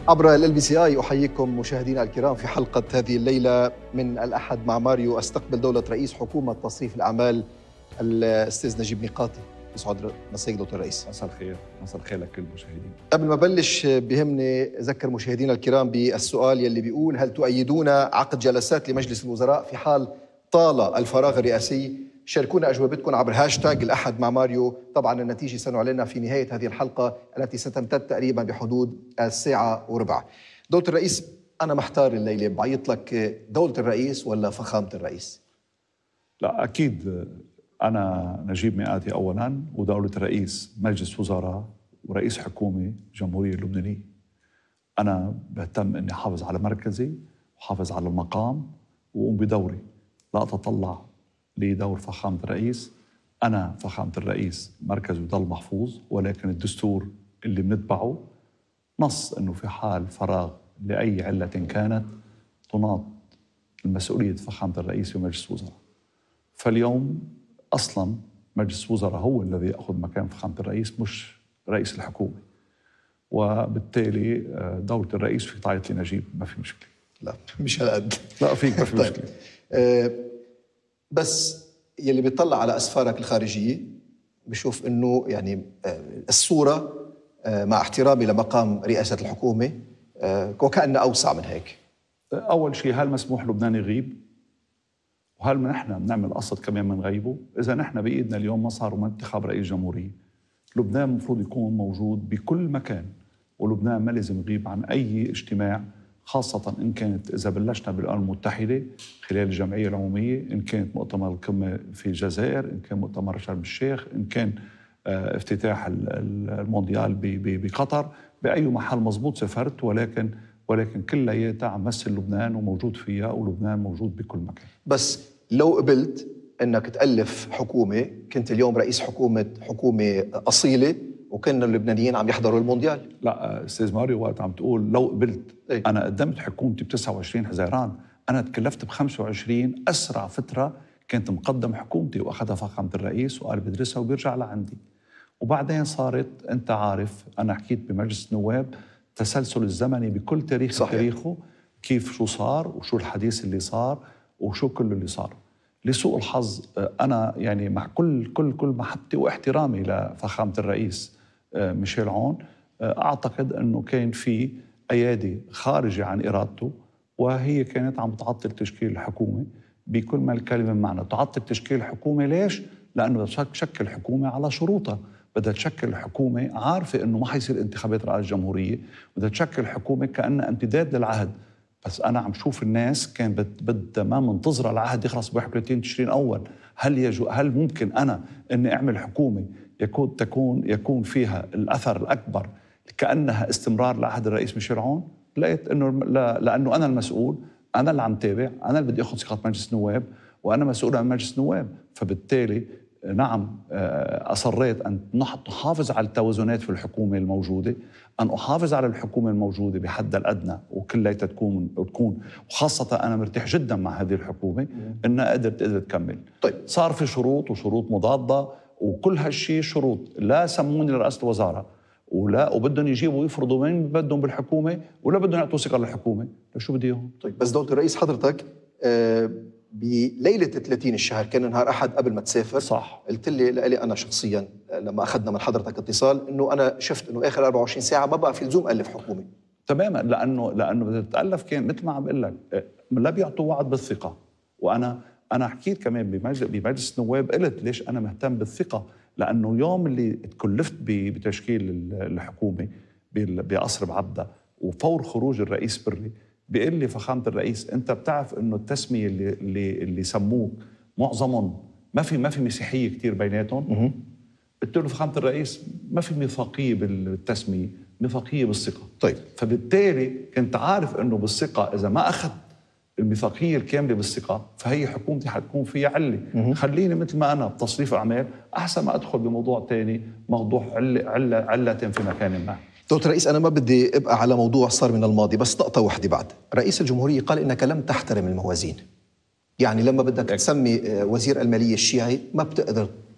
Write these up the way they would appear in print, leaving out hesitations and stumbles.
عبر LBCI أحييكم مشاهدينا الكرام في حلقة هذه الليلة من الأحد مع ماريو. أستقبل دولة رئيس حكومة تصريف الأعمال الأستاذ نجيب ميقاتي. يسعد مساك دكتور رئيس. مساء الخير، مساء الخير لكل المشاهدين. قبل ما بلش بهمني أذكر مشاهدينا الكرام بالسؤال يلي بيقول: هل تؤيدون عقد جلسات لمجلس الوزراء في حال طال الفراغ الرئاسي؟ شاركونا أجوبتكم عبر هاشتاج الأحد مع ماريو. طبعا النتيجة سنعلنها في نهاية هذه الحلقة التي ستمتد تقريبا بحدود 1:15. دولة الرئيس، أنا محتار الليلة، بعيط لك دولة الرئيس ولا فخامة الرئيس؟ لا أكيد أنا نجيب ميقاتي أولاً، ودولة الرئيس مجلس وزراء ورئيس حكومة جمهورية اللبنانية. أنا بهتم أني أحافظ على مركزي وحافظ على المقام وأقوم بدوري، لا أتطلع لدور فخامة الرئيس. أنا فخامة الرئيس مركزه يضل محفوظ، ولكن الدستور اللي بنتبعه نص أنه في حال فراغ لأي علة كانت تناط المسؤولية فخامة الرئيس ومجلس الوزراء. فاليوم أصلاً مجلس الوزراء هو الذي يأخذ مكان فخامة الرئيس، مش رئيس الحكومة، وبالتالي دولة الرئيس في طاية لنجيب، ما في مشكلة. لا مش هالقد. لا فيك، ما في طيب. مشكلة. بس يلي بيطلع على أسفارك الخارجية بشوف إنه يعني الصورة مع احترامي لمقام رئاسة الحكومة وكأنه أوسع من هيك. أول شيء، هل مسموح لبنان يغيب؟ وهل نحن بنعمل قصد كمان من غيبه؟ إذا نحن بإيدنا اليوم مسار وانتخاب رئيس جمهورية، لبنان المفروض يكون موجود بكل مكان، ولبنان ما لازم يغيب عن أي اجتماع، خاصة إن كانت إذا بلشنا بالأمم المتحدة خلال الجمعية العمومية، إن كانت مؤتمر القمة في الجزائر، إن كان مؤتمر شرم الشيخ، إن كان افتتاح المونديال بقطر، بأي محل مزبوط سافرت، ولكن كلياتها عم مثل لبنان وموجود فيها، ولبنان موجود بكل مكان. بس لو قبلت انك تألف حكومة، كنت اليوم رئيس حكومة أصيلة، وكنا اللبنانيين عم يحضروا المونديال. لا استاذ ماريو، وقت عم تقول لو قبلت، إيه؟ انا قدمت حكومتي ب29 حزيران، انا تكلفت ب25، اسرع فتره كانت مقدم حكومتي واخذها فخامه الرئيس وقال بدرسها وبيرجع لعندي. وبعدين صارت، انت عارف انا حكيت بمجلس النواب تسلسل الزمني بكل تاريخ صحيح. تاريخه، كيف شو صار وشو الحديث اللي صار وشو كل اللي صار. لسوء الحظ انا يعني مع كل محبتي واحترامي لفخامه الرئيس ميشيل عون، اعتقد انه كان في ايادي خارجه عن ارادته، وهي كانت عم تعطل تشكيل الحكومه بكل ما الكلمه معنى. تعطل تشكيل الحكومه ليش؟ لانه بدها تشكل حكومه على شروطها، بدها تشكل حكومه عارفه انه ما حيصير انتخابات رئاسه جمهوريه، بدها تشكل حكومه كانها امتداد للعهد. بس انا عم شوف الناس كان بدها ما منتظره العهد يخلص ب 31 تشرين اول. هل ممكن انا اني اعمل حكومه يكون فيها الاثر الاكبر كانها استمرار لعهد الرئيس ميشيل عون؟ لقيت انه لانه انا المسؤول، انا اللي عم تابع، انا اللي بدي اخذ ثقه مجلس النواب، وانا مسؤول عن مجلس النواب. فبالتالي نعم أصريت أن نحافظ على التوازنات في الحكومة الموجودة، أن أحافظ على الحكومة الموجودة بحدها الأدنى وكلياتها تكون، وخاصة أنا مرتاح جدا مع هذه الحكومة إنها قدرت تكمل. طيب. صار في شروط وشروط مضادة، وكل هالشيء شروط. لا سموني لرئاسة الوزارة وبدهم يجيبوا ويفرضوا مين بدهم بالحكومة، ولا بدهم يعطوا ثقة للحكومة. شو بدي اياهم؟ طيب بس دولة الرئيس، حضرتك بليلة 30 الشهر، كان نهار أحد قبل ما تسافر، صح، قلت لي أنا شخصياً لما أخذنا من حضرتك اتصال إنه أنا شفت إنه آخر 24 ساعة ما بقى في لزوم ألف حكومة. تماما، لأنه بدها تتألف. كان مثل ما عم بقول لك، لا بيعطوا وعد بالثقة. وأنا حكيت كمان بمجلس النواب، قلت ليش أنا مهتم بالثقة، لأنه يوم اللي تكلفت بتشكيل الحكومة بقصر بعبدة وفور خروج الرئيس بري، بيقول لي فخامة الرئيس أنت بتعرف إنه التسمية اللي سموك معظمهم ما في مسيحية كتير بيناتهم. قلت له فخامة الرئيس ما في ميثاقية بالتسمية، ميثاقية بالثقة. طيب. فبالتالي كنت عارف إنه بالثقة إذا ما أخذت الميثاقية الكاملة بالثقة فهي حكومتي حتكون فيها علة. خليني مثل ما أنا بتصريف أعمال أحسن ما أدخل بموضوع تاني، موضوع علة في مكان ما. دكتور رئيس، أنا ما بدي أبقى على موضوع صار من الماضي، بس نقطة واحدة بعد. رئيس الجمهورية قال إنك لم تحترم الموازين، يعني لما بدك تسمي وزير المالية الشيعي ما بتقدر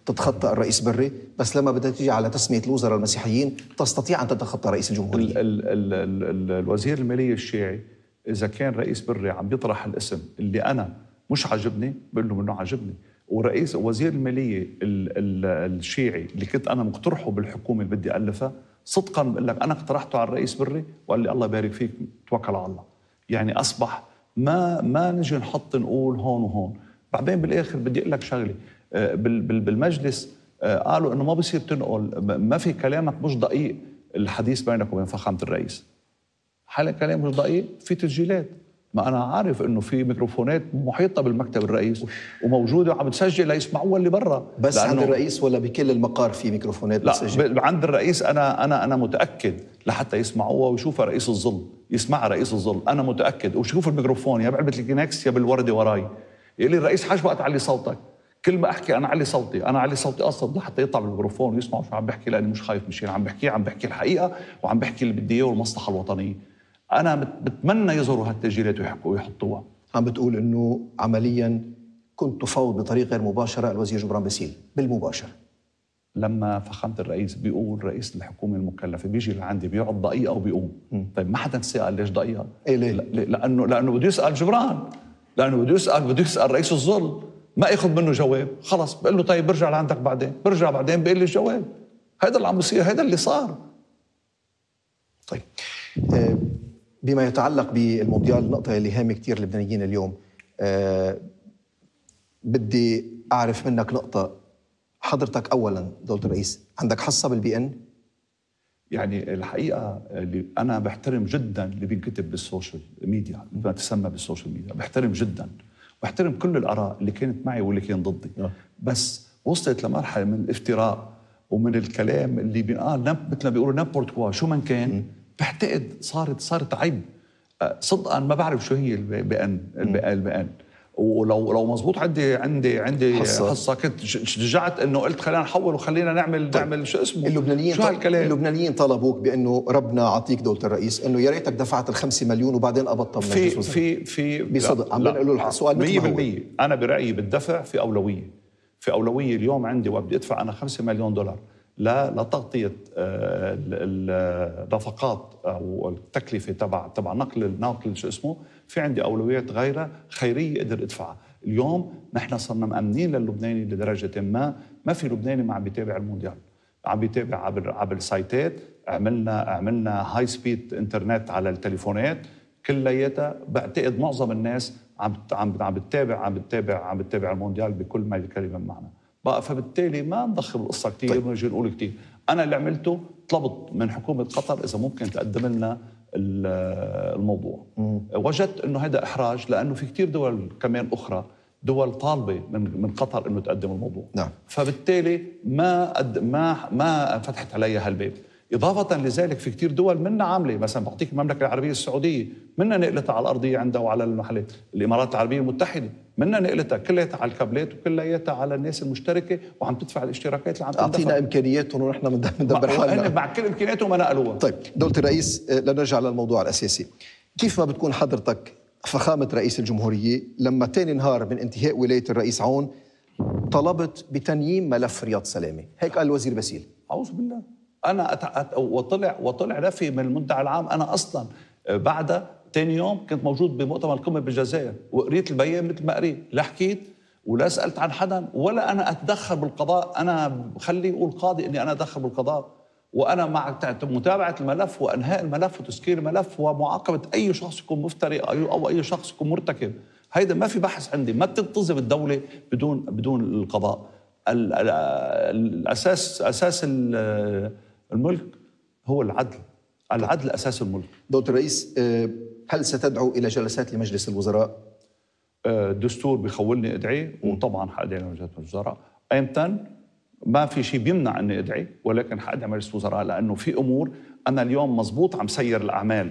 تتخطى الرئيس بري، بس لما بدها تيجي على تسمية الوزراء المسيحيين تستطيع أن تتخطى رئيس الجمهورية. الوزير المالية الشيعي إذا كان رئيس بري عم بيطرح الاسم اللي أنا مش عاجبني بقول له منه عاجبني، ورئيس وزير المالية الشيعي اللي كنت أنا مقترحه بالحكومة اللي بدي ألفها صدقا بقول لك أنا اقترحته على الرئيس بري وقال لي الله يبارك فيك توكل على الله. يعني أصبح ما نجي نحط نقول هون وهون. بعدين بالآخر بدي أقول لك شغلة، بالمجلس قالوا إنه ما بصير تنقل، ما في كلامك مش دقيق الحديث بينك وبين فخامة الرئيس. حالا كلام مش دقيق في تسجيلات، ما أنا عارف إنه في ميكروفونات محيطة بالمكتب الرئيس وموجودة وعم تسجل ليسمعوها اللي برا. بس عند الرئيس ولا بكل المقار في ميكروفونات بتسجل؟ لا عند الرئيس أنا متأكد لحتى يسمعوها ويشوفها رئيس الظل، يسمعها رئيس الظل أنا متأكد، وشوف الميكروفون يا بعلبة الكينكس يا بالوردة وراي. يقول لي الرئيس حاج وقت علي صوتك، كل ما أحكي أنا علي صوتي، أنا علي صوتي أصلا لحتى يطلع بالميكروفون ويسمعوا شو عم بحكي، لأني مش خايف مشين عم بحكي الحقيقة وعم بحكي اللي بدي إياه والمصلحة الوطنية. أنا بتمنى يظهروا هالتسجيلات ويحكوا ويحطوها. عم بتقول إنه عملياً كنت تفاوض بطريقة غير مباشرة الوزير جبران باسيل بالمباشر. لما فخامة الرئيس بيقول رئيس الحكومة المكلفة بيجي لعندي بيقعد دقيقة وبيقوم. طيب ما حدا سأل ليش دقيقة؟ إيه ليه؟ لأنه بده يسأل جبران، لأنه بده يسأل رئيس الظل، ما ياخذ منه جواب، خلص بقول له طيب برجع لعندك بعدين، برجع بعدين بيقول لي الجواب. هذا اللي عم بيصير، هذا اللي صار. طيب بما يتعلق بالمونديال، النقطة اللي هامة كتير اللبنانيين اليوم، بدي أعرف منك نقطة. حضرتك أولاً دولة الرئيس عندك حصة بالبي إن؟ يعني الحقيقة اللي أنا بحترم جداً اللي بينكتب بالسوشيال ميديا، ما تسمى بالسوشيال ميديا، بحترم جداً، بحترم كل الآراء اللي كانت معي واللي كان ضدي. بس وصلت لمرحلة من الافتراء ومن الكلام اللي بينقال مثل ما بيقولوا نابورت كوا شو من كان. بعتقد صارت عيب صدقا. ما بعرف شو هي البي ان، ولو مزبوط عندي حصه كنت شجعت انه قلت خلينا نحول وخلينا نعمل شو اسمه اللبنانيين طلبوك بانه ربنا عطيك دولة الرئيس انه يا ريتك دفعت ال5 مليون وبعدين قبضتها من في بصدق عم بنقول له السؤال 100%. انا برايي بالدفع في اولويه اليوم عندي وبدي ادفع انا $5 مليون لتغطيه النفقات او التكلفه تبع نقل شو اسمه. في عندي اولويات غيرها خيريه اقدر ادفعها. اليوم نحن صرنا مأمنين للبناني لدرجه ما في لبناني ما عم بيتابع المونديال، عم بيتابع عبر السايتات. عملنا هاي سبيد انترنت على التليفونات كلياتها. بعتقد معظم الناس عم بتتابع المونديال بكل ما الكلمه معنا بقى. فبالتالي ما نضخم القصه كثير ونجي نقول كثير. انا اللي عملته طلبت من حكومه قطر اذا ممكن تقدم لنا الموضوع. وجدت انه هذا احراج، لانه في كثير دول كمان اخرى دول طالبه من قطر انه تقدم الموضوع. نعم. فبالتالي ما فتحت عليها هالباب. إضافة لذلك في كتير دول منا عاملة، مثلا بعطيك المملكة العربية السعودية منا نقلتها على الأرضية عندها وعلى المحلات. الإمارات العربية المتحدة منا نقلتها كلياتها على الكابلات وكلياتها على الناس المشتركة وعم تدفع الاشتراكات اللي عم تدفع. أعطينا إمكانياتهم ونحن بندبر حالنا. مع كل إمكانياتهم ما نقلوها. طيب دولة الرئيس، لنرجع للموضوع الأساسي. كيف ما بتكون حضرتك فخامة رئيس الجمهورية لما تاني نهار من انتهاء ولاية الرئيس عون طلبت بتنييم ملف رياض سلامة؟ هيك قال الوزير باسيل. أعوذ بالله. أنا وطلع نفي من المدعي العام. أنا أصلاً بعد تاني يوم كنت موجود بمؤتمر القمة بالجزائر وقريت البيان مثل ما قريت، لا حكيت ولا سألت عن حدا ولا أنا أتدخل بالقضاء. أنا بخلي يقول قاضي إني أنا أتدخل بالقضاء، وأنا مع متابعة الملف وأنهاء الملف وتسكير الملف ومعاقبة أي شخص يكون مفتري أو أي شخص يكون مرتكب. هيدا ما في بحث عندي. ما بتنتظم الدولة بدون القضاء. أساس الملك هو العدل أساس الملك. دولة الرئيس، هل ستدعو إلى جلسات لمجلس الوزراء؟ الدستور بيخولني أدعي، وطبعا حأدعي لمجلس الوزراء. أيمتى ما في شيء بيمنع أني أدعي، ولكن حأدعي مجلس الوزراء لأنه في أمور أنا اليوم مزبوط عم سير الأعمال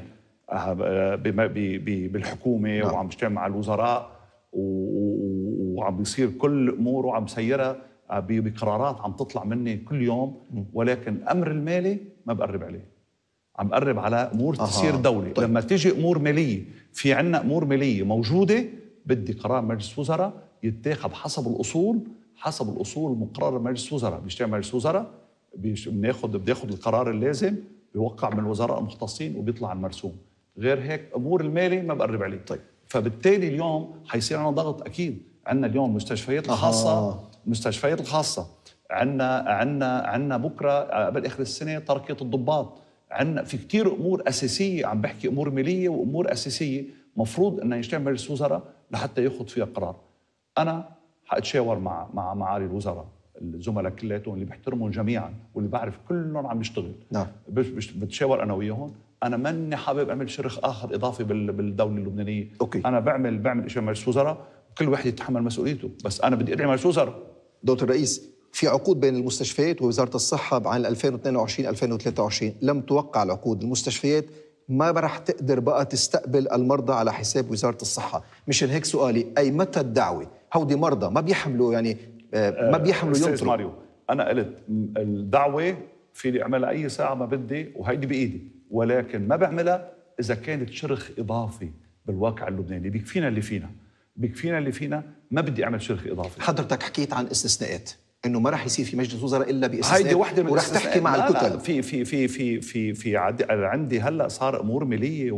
بالحكومة وعم بجتمع مع الوزراء وعم بيصير كل أمور وعم سيرها بقرارات عم تطلع مني كل يوم، ولكن الأمر المالي ما بقرب عليه. عم بقرب على أمور تسير دولة. طيب. لما تيجي أمور مالية، في عنا أمور مالية موجودة، بدي قرار مجلس وزراء يتاخذ حسب الأصول، حسب الاصول المقرره بمجلس الوزراء. بيجتمع مجلس الوزراء، بياخذ القرار اللازم، بيوقع من الوزراء المختصين وبيطلع المرسوم. غير هيك امور المالي ما بقرب عليه. طيب. فبالتالي اليوم حيصير عندنا ضغط اكيد. عندنا اليوم المستشفيات الخاصه، المستشفيات الخاصه عندنا بكره قبل اخر السنه تركيه الضباط. عندنا في كثير امور اساسيه، عم بحكي امور ماليه وامور اساسيه مفروض انه يجتمع مجلس الوزراء لحتى ياخذ فيها قرار. انا حاتشاور مع معالي الوزراء، الزملاء كلياتهم اللي بحترمهم جميعا واللي بعرف كلهم عم يشتغل. نعم. بتشاور انا وياهم. انا ماني حابب اعمل شرخ اخر اضافي بالدوله اللبنانيه. أوكي. انا بعمل شيء مجلس وزراء وكل واحد يتحمل مسؤوليته، بس انا بدي ادعي مجلس وزراء. دكتور الرئيس، في عقود بين المستشفيات ووزاره الصحه عن 2022 2023 لم توقع العقود. المستشفيات ما رح تقدر بقى تستقبل المرضى على حساب وزاره الصحه. مشان هيك سؤالي، اي متى الدعوه؟ هودي مرضى ما بيحملوا يعني ما بيحملوا أستاذ ماريو، انا قلت الدعوه فيني اعملها اي ساعه ما بدي وهيدي بايدي، ولكن ما بعملها اذا كانت شرخ اضافي بالواقع اللبناني. بيكفينا اللي فينا، ما بدي اعمل شرخ اضافي. حضرتك حكيت عن استثناءات، انه ما رح يصير في مجلس وزراء الا باستثناء، هيدي وحده من ورح تحكي مع الكتل. في عندي هلا صار امور ماليه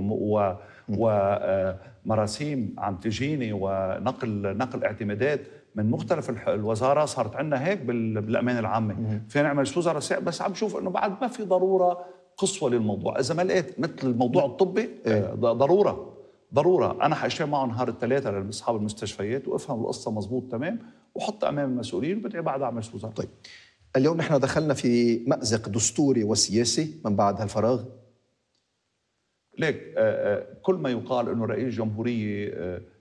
ومراسيم عم تجيني ونقل اعتمادات من مختلف الوزاره. صارت عندنا هيك بالامان العامه. فينا نعمل وزراء، بس عم بشوف انه بعد ما في ضروره قصوى للموضوع. اذا ما لقيت مثل الموضوع الطبي ضروره انا حاجتمع معهم نهار الثلاثاء لاصحاب المستشفيات وافهم القصه مزبوط تمام، وحط امام المسؤولين وبدعي بعدها على مجلس وزراء. طيب، اليوم نحن دخلنا في مأزق دستوري وسياسي من بعد هالفراغ. ليك كل ما يقال انه رئيس جمهوريه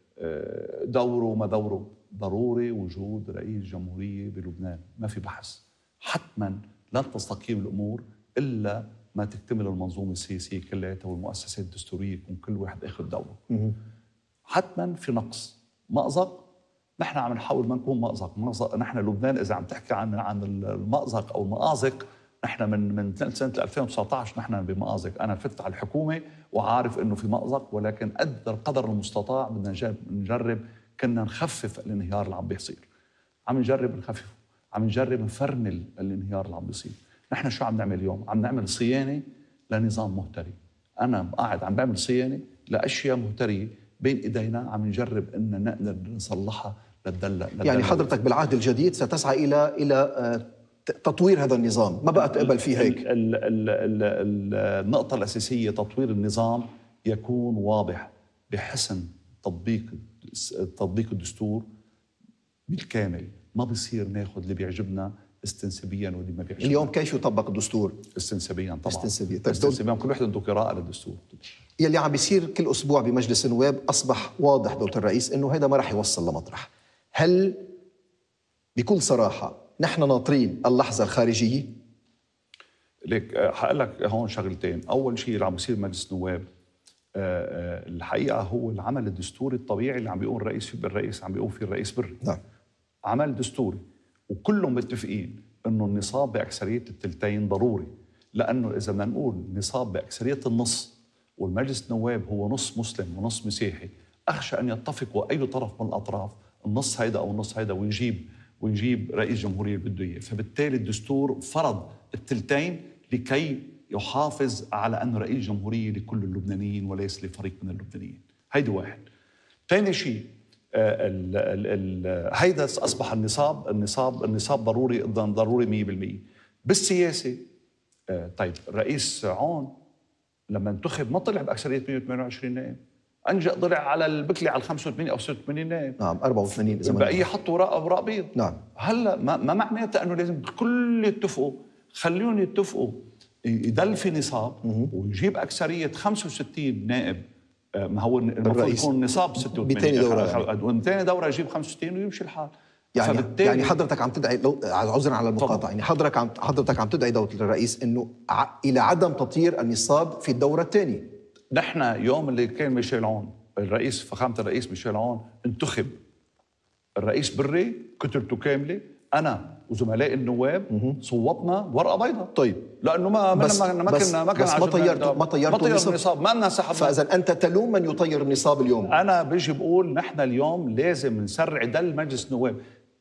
دوره ما دوره، ضروري وجود رئيس جمهوريه بلبنان، ما في بحث. حتما لن تستقيم الامور الا ما تكتمل المنظومه السياسيه كلياتها والمؤسسات الدستوريه يكون كل واحد اخذ دوره. حتما في نقص، مأزق. نحن عم نحاول ما نكون مأزق. نحن لبنان اذا عم تحكي عن المأزق او المآزق، نحن من سنه 2019 نحن بمآزق. انا فت على الحكومه وعارف انه في مأزق، ولكن قدر المستطاع بدنا نجرب كنا نخفف الانهيار اللي عم بيصير. عم نجرب نخففه، عم نجرب نفرمل الانهيار اللي عم بيصير. نحن شو عم نعمل اليوم؟ عم نعمل صيانه لنظام مهتري. انا قاعد عم بعمل صيانه لاشياء مهتريه بين ايدينا، عم نجرب ان نقدر نصلحها لتدلع. يعني حضرتك بالعهد الجديد ستسعى الى تطوير هذا النظام، ما بقى تقبل فيه هيك؟ النقطه الاساسيه تطوير النظام يكون واضح بحسن تطبيق الدستور بالكامل. ما بيصير ناخذ اللي بيعجبنا استنسابيا واللي ما بيعجبنا. اليوم كيف يطبق الدستور؟ استنسابيا طبعا. استنسابيا. كل واحد عنده قراءه للدستور. يلي عم بيصير كل اسبوع بمجلس النواب اصبح واضح دكتور الرئيس انه هذا ما راح يوصل لمطرح. هل بكل صراحه نحن ناطرين اللحظه الخارجيه؟ ليك حقول لك هون شغلتين. اول شيء اللي عم بيصير بمجلس النواب الحقيقه هو العمل الدستوري الطبيعي اللي عم بيقول الرئيس عم بيقول فيه الرئيس بري. نعم. عمل دستوري وكلهم متفقين انه النصاب باكثريه الثلثين ضروري، لانه اذا بدنا نقول نصاب باكثريه النص والمجلس النواب هو نص مسلم ونص مسيحي، اخشى ان يتفقوا اي طرف من الاطراف النص هيدا او النص هيدا ويجيب رئيس جمهوريه بده اياه. فبالتالي الدستور فرض الثلثين لكي يحافظ على انه رئيس جمهوريه لكل اللبنانيين وليس لفريق من اللبنانيين. هيدي واحد. ثاني شيء هيدا اصبح النصاب ضروري 100%. بالسياسه طيب الرئيس عون لما انتخب ما طلع باكثريه 128 نائب، انجا طلع على البكلي على 85 او 86 نائب. نعم 84 اذا بقيه حطوا اوراق بيض. نعم. هلا ما معناتها انه لازم الكل يتفقوا، خليهم يتفقوا يضل في نصاب ويجيب اكثريه 65 نائب. ما هو المفروض يكون نصاب 86 بثاني دوره، وثاني دوره يجيب 65 ويمشي الحال. يعني حضرتك عم تدعي عذرا على المقاطعه، يعني حضرتك عم تدعي دولة الرئيس انه الى عدم تطوير النصاب في الدوره الثانيه. نحن يوم اللي كان ميشيل عون فخامه الرئيس ميشيل عون انتخب الرئيس بري، كتلته كامله، انا وزملائي النواب صوتنا ورقه بيضاء. طيب لانه ما طيرتوا النصاب، ما لنا سحب. فاذا انت تلوم من يطير النصاب اليوم. انا بيجي بقول نحن اليوم لازم نسرع دل مجلس النواب.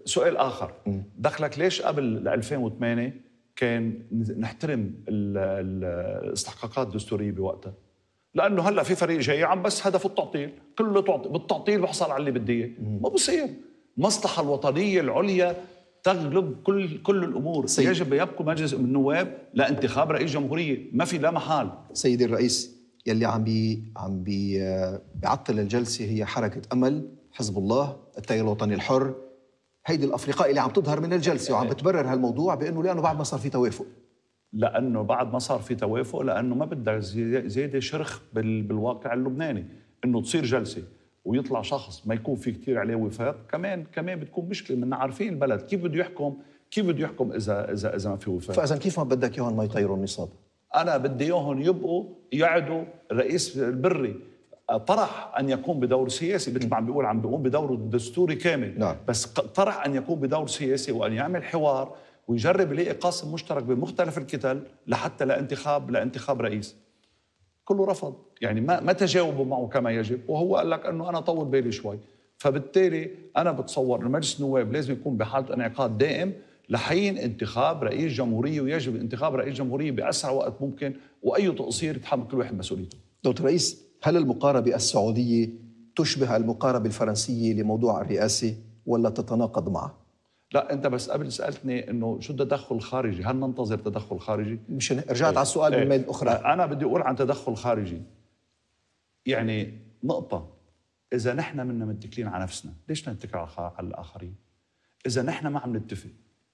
سؤال آخر، دخلك ليش قبل 2008 كان نحترم الاستحقاقات الدستورية بوقتها؟ لأنه هلأ في فريق جاي عم بس هدفه التعطيل، كله بالتعطيل بحصل على اللي بدي إياه. ما بصير، المصلحة الوطنية العليا تغلب كل الأمور. يجب يبقى مجلس النواب لانتخاب رئيس جمهورية، ما في لا محال. سيدي الرئيس، يلي عم بيعطل الجلسة هي حركة أمل، حزب الله، التيار الوطني الحر، هيدي الأفرقاء اللي عم تظهر من الجلسة وعم بتبرر هالموضوع لأنه بعد ما صار في توافق. لأنه بعد ما صار في توافق، لأنه ما بدها زيادة شرخ بالواقع اللبناني، إنه تصير جلسة ويطلع شخص ما يكون في كتير عليه وفاق، كمان بتكون مشكلة. منا عارفين البلد كيف بده يحكم إذا ما في وفاق. فإذا كيف ما بدك إياهم ما يطيروا النصاب؟ أنا بدي إياهم يبقوا يعدوا الرئيس البري طرح أن يقوم بدور سياسي، مثل ما عم بيقوم بدوره الدستوري كامل. نعم. بس طرح أن يقوم بدور سياسي وأن يعمل حوار ويجرب يلاقي قاسم مشترك بين مختلف الكتل لحتى لانتخاب رئيس. كله رفض، يعني ما تجاوبوا معه كما يجب، وهو قال لك أنه أنا طول بالي شوي. فبالتالي أنا بتصور أن مجلس النواب لازم يكون بحالة انعقاد دائم لحين انتخاب رئيس جمهورية، ويجب انتخاب رئيس جمهورية بأسرع وقت ممكن، وأي تقصير يتحمل كل واحد مسؤوليته. دكتور رئيس، هل المقاربة السعودية تشبه المقاربة الفرنسية لموضوع الرئاسة ولا تتناقض معه؟ لا، أنت بس قبل سألتني إنه شو التدخل الخارجي، هل ننتظر تدخل خارجي؟ مش رجعت على السؤال بالميل الأخرى. أنا بدي أقول عن تدخل خارجي، يعني نقطة، إذا نحن منا متكلين على نفسنا ليش نتكل على الآخرين؟ إذا نحن ما عم نتفق،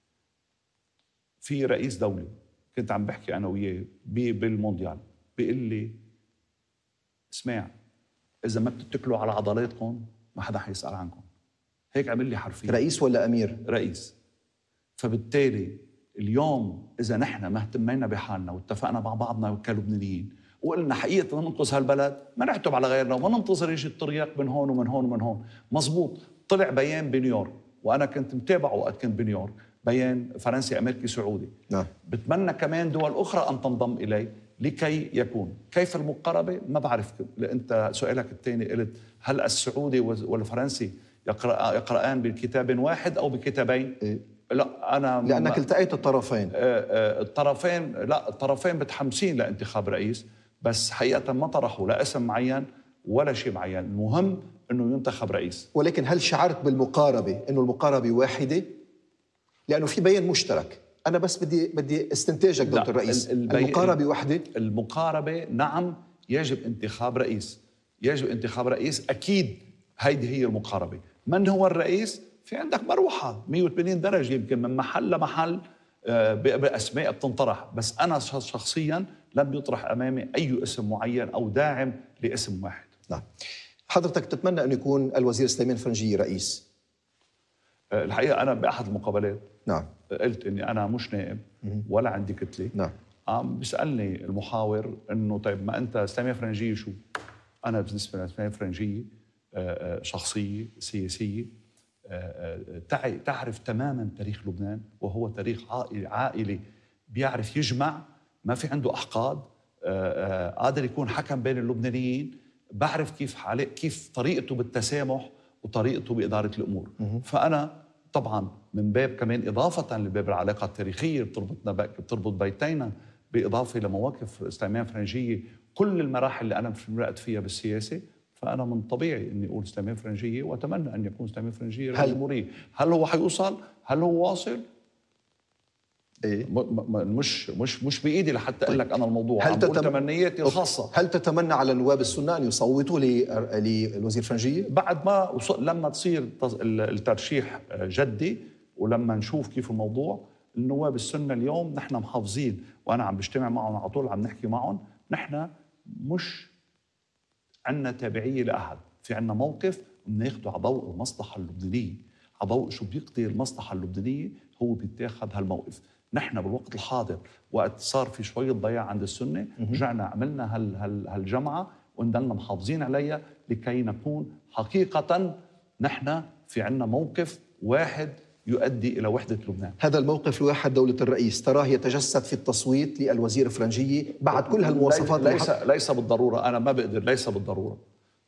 في رئيس دولة كنت عم بحكي أنا وياه بالمونديال، بيقول لي اسمع، إذا ما بتتكلوا على عضلاتكم ما حدا حيسأل عنكم. هيك عمل لي حرفيا. رئيس ولا أمير؟ رئيس. فبالتالي اليوم إذا نحن ما اهتمينا بحالنا واتفقنا مع بعضنا كلبنانيين وقلنا حقيقة ننقذ هالبلد، ما نعتب على غيرنا وما ننتظر يجي الترياق من هون ومن هون ومن هون. مزبوط، طلع بيان بنيويورك وأنا كنت متابعه وقت كنت بنيويورك، بيان فرنسي أمريكي سعودي. نعم. بتمنى كمان دول أخرى أن تنضم إليه لكي يكون. كيف المقاربة؟ ما بعرف. أنت سؤالك الثاني قلت هل السعودي والفرنسي يقرآن بكتاب واحد أو بكتابين؟ لا، أنا لأنك التقيت الطرفين. الطرفين متحمسين لانتخاب رئيس، بس حقيقة ما طرحوا لا اسم معين ولا شيء معين. المهم أنه ينتخب رئيس. ولكن هل شعرت بالمقاربة، أنه المقاربة واحدة؟ لأنه في بيان مشترك. أنا بس بدي استنتاجك دكتور رئيس، المقاربة واحدة؟ المقاربة نعم، يجب انتخاب رئيس، يجب انتخاب رئيس، أكيد هيدي هي المقاربة. من هو الرئيس؟ في عندك مروحة 180 درجة يمكن من محل لمحل بأسماء بتنطرح، بس أنا شخصيا لم يطرح أمامي أي اسم معين أو داعم لاسم واحد. نعم. حضرتك تتمنى أن يكون الوزير سليمان فرنجية رئيس؟ الحقيقة أنا بأحد المقابلات نعم قلت إني أنا مش نائب ولا عندي كتلة. نعم. عم بيسألني المحاور إنه طيب ما أنت سليمان فرنجية شو؟ أنا بالنسبة لسليمان فرنجية شخصية سياسية تعرف تماما تاريخ لبنان، وهو تاريخ عائلي بيعرف يجمع، ما في عنده أحقاد، قادر يكون حكم بين اللبنانيين، بعرف كيف طريقته بالتسامح وطريقته بإدارة الأمور. فأنا طبعا من باب كمان إضافة لباب العلاقة التاريخية بتربط بيتينا، بإضافة لمواقف سليمان فرنجية كل المراحل اللي أنا مرقت فيها بالسياسة، فأنا من طبيعي أني أقول سليمان فرنجية، وأتمنى أن يكون سليمان فرنجية رئيس جمهورية. هل هو حيوصل؟ هل هو واصل؟ إيه؟ مش بإيدي لحتى أقول لك أنا الموضوع. هل تمنياتي الخاصة. هل تتمنى على النواب السنة أن يصوتوا للوزير فرنجية؟ بعد ما لما تصير الترشيح جدي ولما نشوف كيف الموضوع، النواب السنة اليوم نحن محافظين، وأنا عم بجتمع معهم على طول، عم نحكي معهم، نحن مش عندنا تابعية لأحد، في عندنا موقف بناخده على ضوء المصلحة اللبنانية، على ضوء شو بيقضي المصلحة اللبنانية هو بيتاخذ هالموقف. نحن بالوقت الحاضر وقت صار في شوية ضياع عند السنة، رجعنا عملنا هالجمعة ونضلنا محافظين عليها لكي نكون حقيقة نحن في عندنا موقف واحد يؤدي إلى وحدة لبنان. هذا الموقف الواحد دولة الرئيس تراه يتجسد في التصويت للوزير فرنجية بعد كل هالمواصفات؟ ليس بالضرورة، أنا ما بقدر، ليس بالضرورة،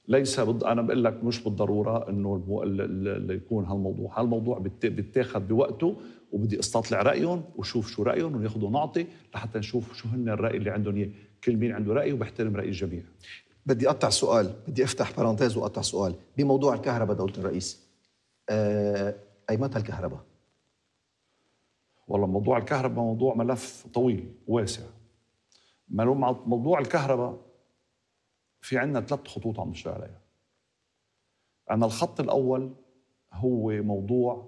ليس انا بقول لك مش بالضروره انه اللي يكون هالموضوع بيتاخذ بوقته، وبدي استطلع رايهم وشوف شو رايهم وناخذوا نعطي لحتى نشوف شو هن الراي اللي عندهم اياه. كل مين عنده راي وبحترم راي الجميع. بدي اقطع سؤال، بدي افتح بارانتيز واقطع سؤال بموضوع الكهرباء. دوله الرئيس، اي متى الكهرباء؟ والله موضوع الكهرباء موضوع ملف طويل واسع. موضوع الكهرباء في عندنا 3 خطوط عم نشتغل عليها. عندنا الخط الأول هو موضوع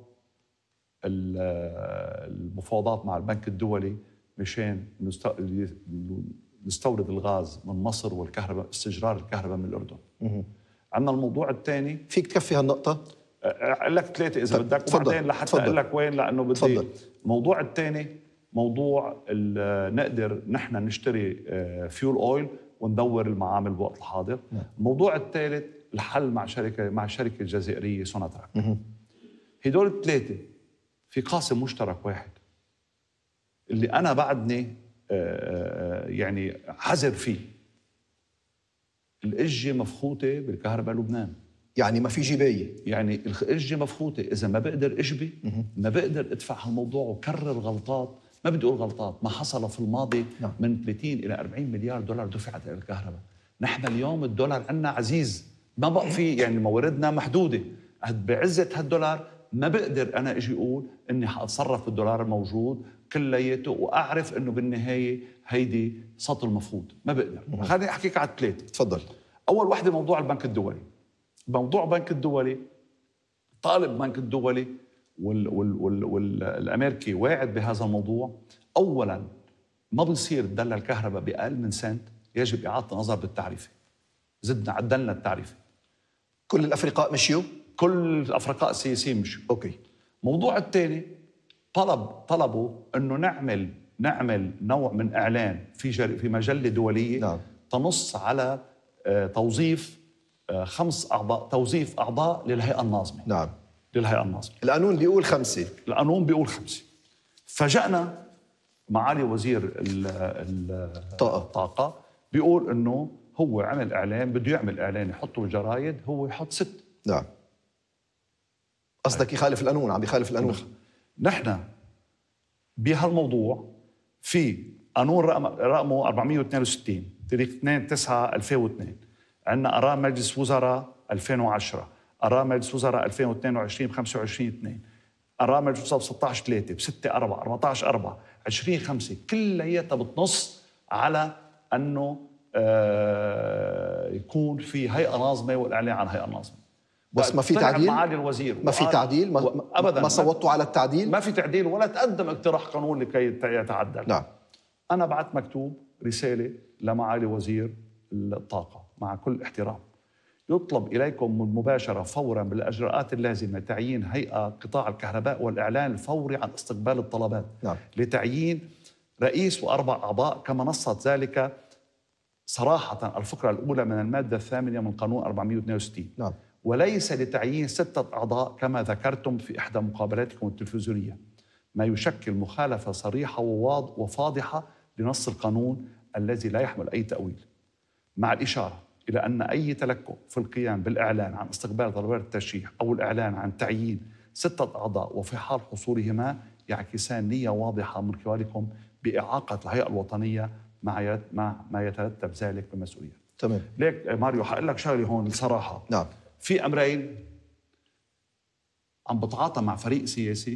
المفاوضات مع البنك الدولي مشان نستورد الغاز من مصر والكهرباء، استجرار الكهرباء من الأردن. عندنا الموضوع الثاني، فيك تكفي هالنقطة؟ أقول لك 3 إذا بدك، وبعدين لحتى أقول لك وين، لأنه بدي. الموضوع الثاني موضوع نقدر نحن نشتري فيول أويل وندور المعامل بوقت الحاضر. الموضوع الثالث الحل مع شركة جزائرية سوناتراك. هدول الثلاثة في قاسم مشترك واحد اللي أنا بعدني يعني حذر فيه. الإجة مفخوتة بالكهرباء لبنان، يعني ما في جباية، يعني الإجة مفخوتة. إذا ما بقدر أجبي ما بقدر أدفع هالموضوع وكرر غلطات، ما بدي أقول غلطات، ما حصل في الماضي. من 30 إلى 40 مليار دولار دفعت إلى الكهرباء. نحن اليوم الدولار عندنا عزيز، ما بقى في يعني مواردنا محدودة. بعزة هالدولار ما بقدر أنا أجي أقول إني حأتصرف بالدولار الموجود كلياته وأعرف إنه بالنهاية هيدي سطر مفروض. ما بقدر. خليني أحكيك على 3. تفضل. أول وحدة موضوع البنك الدولي. موضوع البنك الدولي، طالب البنك الدولي والأمريكي واعد بهذا الموضوع. أولاً ما بيصير تدلل الكهرباء بأقل من سنت، يجب إعادة النظر بالتعريفة. زدنا عدلنا التعريفة. كل الأفرقاء مشيوا؟ كل الأفرقاء السياسيين مشيوا. أوكي. موضوع الثاني طلبوا إنه نعمل نوع من إعلان في مجلة دولية. نعم. تنص على توظيف 5 أعضاء، توظيف أعضاء للهيئة الناظمة. نعم. للهيئة الناظمة. القانون بيقول 5. القانون بيقول 5. فجأنا معالي وزير الطاقة بيقول إنه هو عمل إعلان، بده يعمل إعلان يحطه بالجرايد، هو يحط 6. نعم. قصدك يخالف القانون، عم يخالف القانون. نحن بهالموضوع في قانون رقمه 462 تاريخ 2/9/2002. عندنا قرار مجلس وزراء 2010، قرار مجلس وزراء 2022 ب25/2، قرار مجلس وزراء ب16/3 ب6/4 14/4 20/5، كلياتها بتنص على انه يكون في هيئه ناظمه والاعلان عن هيئه ناظمه. بس ما في تعديل. معالي الوزير ما في تعديل. ابدا ما صوتوا على التعديل. ما في تعديل ولا تقدم اقتراح قانون لكي يتعدل. نعم. انا بعت مكتوب رساله لمعالي وزير الطاقه مع كل احترام، يطلب إليكم مباشرة فوراً بالإجراءات اللازمة تعيين هيئة قطاع الكهرباء والإعلان الفوري عن استقبال الطلبات. نعم. لتعيين رئيس و4 أعضاء كما نصت ذلك صراحة الفقرة الأولى من المادة 8 من قانون 462. نعم. وليس لتعيين 6 أعضاء كما ذكرتم في إحدى مقابلاتكم التلفزيونية، ما يشكل مخالفة صريحة وفاضحة لنص القانون الذي لا يحمل أي تأويل، مع الإشارة إلى أن أي تلكؤ في القيام بالإعلان عن استقبال طلبات الترشيح أو الإعلان عن تعيين 6 أعضاء وفي حال حصولهما يعكسان نية واضحة من قبلكم بإعاقة الهيئة الوطنية مع ما يترتب ذلك بمسؤولية. تمام. ليك ماريو حقول لك شغلة هون الصراحة. نعم. في أمرين عم بتعاطى مع فريق سياسي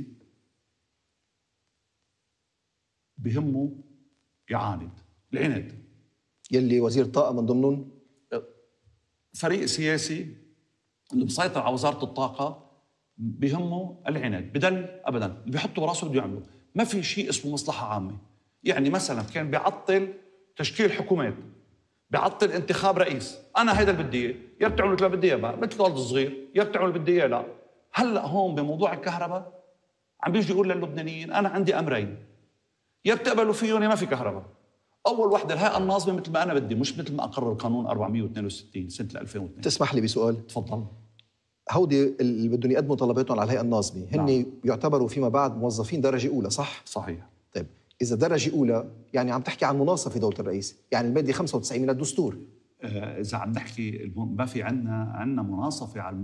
بهمه يعاند العناد، يلي وزير الطاقة من ضمنهم. فريق سياسي اللي مسيطر على وزارة الطاقة بهمه العناد، بدل أبداً اللي بيحطوا براسه بده يعمله. ما في شيء اسمه مصلحة عامة. يعني مثلاً كان بيعطل تشكيل حكومات، بيعطل انتخاب رئيس. أنا هيدا اللي بدي إياه، يا بتعملوا مثل ما بدي إياه بقى مثل الولد الصغير، يا بتعملوا اللي بدي إياه لا. هلأ هون بموضوع الكهرباء عم بيجي يقول للبنانيين أنا عندي أمرين، يا بتقبلوا فيهم يا ما في كهرباء. أول وحدة الهيئة الناظمة مثل ما أنا بدي، مش مثل ما أقرر القانون 462 سنة 2002. تسمح لي بسؤال؟ تفضل. هودي اللي بدهم يقدموا طلباتهم على الهيئة الناظمة هن نعم. يعتبروا فيما بعد موظفين درجة أولى، صح؟ صحيح. طيب إذا درجة أولى يعني عم تحكي عن مناصفة دولة الرئيس، يعني المادة 95 من الدستور. اذا عم نحكي ما في عندنا مناصفه على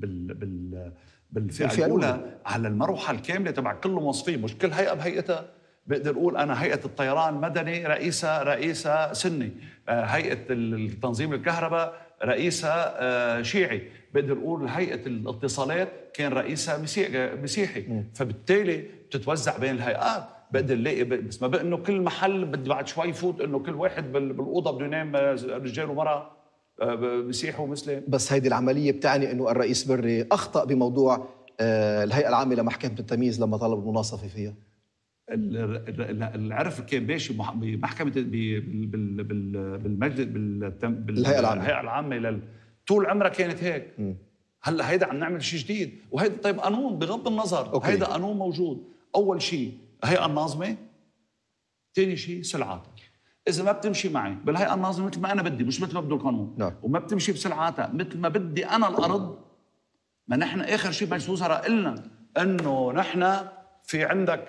بالفئه الاولى على المروحه الكامله تبع كل موظفين، مش كل هيئه بهيئتها. بقدر اقول انا هيئه الطيران مدني رئيسها سني، هيئه التنظيم الكهرباء رئيسها شيعي، بقدر اقول هيئه الاتصالات كان رئيسها مسيحي. فبالتالي بتتوزع بين الهيئات. بقدر نلاقي بس ما بقى انه كل محل بدي بعد شوي يفوت انه كل واحد بالاوضه بده ينام رجال ومراه مسيحي ومسلم. بس هيدي العمليه بتعني انه الرئيس بري اخطا بموضوع الهيئه العامه لمحكمه التمييز لما طلب المناصفه فيها. العرف كان ماشي بمحكمه بالمجلس الهيئه العامه طول عمرها كانت هيك. هلا هيدا عم نعمل شيء جديد، وهيدا طيب قانون بغض النظر. هيدا قانون موجود. اول شيء هيئه الناظمه، ثاني شيء سلعاتها. اذا ما بتمشي معي بالهيئه الناظمه مثل ما انا بدي، مش مثل ما بده القانون، وما بتمشي بسلعاتها مثل ما بدي انا الارض، ما نحن اخر شيء مجلس الوزراء قلنا انه نحن في عندك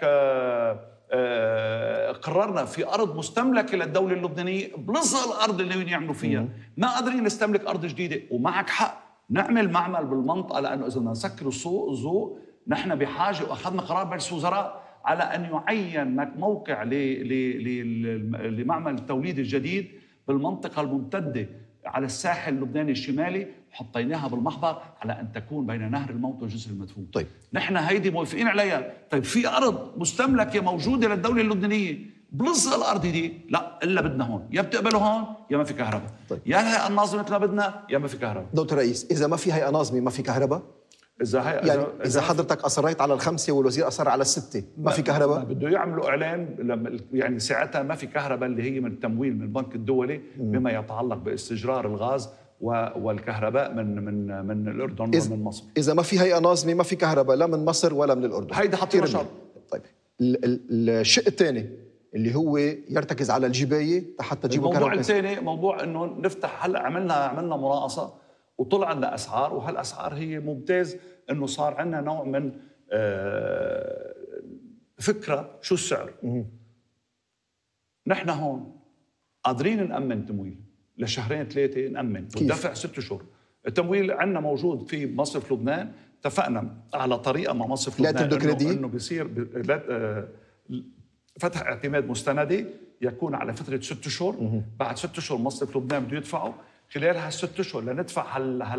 قررنا في ارض مستملكه للدوله اللبنانيه بلصق الارض اللي ناويين يعملوا فيها، ما قادرين نستملك ارض جديده. ومعك حق نعمل معمل بالمنطقه، لانه اذا بدنا نسكر الذوق نحن بحاجه، واخذنا قرار مجلس الوزراء على ان يعين موقع لمعمل التوليد الجديد بالمنطقه الممتده على الساحل اللبناني الشمالي، حطيناها بالمحضر على ان تكون بين نهر الموت والجسر المدفون. طيب نحن هيدي موافقين عليها. طيب في ارض مستملكه موجوده للدوله اللبنانيه بلصق الارض دي، لا الا بدنا هون، يا بتقبلوا هون يا ما في كهرباء. طيب. يا الهيئه الناظمه مثل ما بدنا يا ما في كهرباء. دكتور الرئيس، اذا ما في هيئه ناظمه ما في كهرباء؟ إذا حضرتك أصريت على ال5 والوزير أصر على ال6 ما في كهرباء؟ بده يعملوا إعلان يعني ساعتها ما في كهرباء، اللي هي من التمويل من البنك الدولي بما يتعلق باستجرار الغاز والكهرباء من الأردن ومن مصر. إذا ما في هيئة ناظمة ما في كهرباء لا من مصر ولا من الأردن. هيدا حطينا شرط. طيب الشق الثاني اللي هو يرتكز على الجباية حتى تجيبوا كهرباء. الموضوع الثاني موضوع إنه نفتح. هلا عملنا مناقصة وطلع لنا أسعار، وهالأسعار هي ممتاز إنه صار عندنا نوع من فكرة شو السعر. نحن هون قادرين نأمن تمويل لشهرين 3 نأمن وندفع 6 أشهر. التمويل عندنا موجود في مصرف لبنان، اتفقنا على طريقة مع مصرف لبنان إنه بيصير فتح اعتماد مستندي يكون على فترة 6 أشهر. بعد 6 أشهر مصرف لبنان بده يدفعه، خلال هال6 أشهر لندفع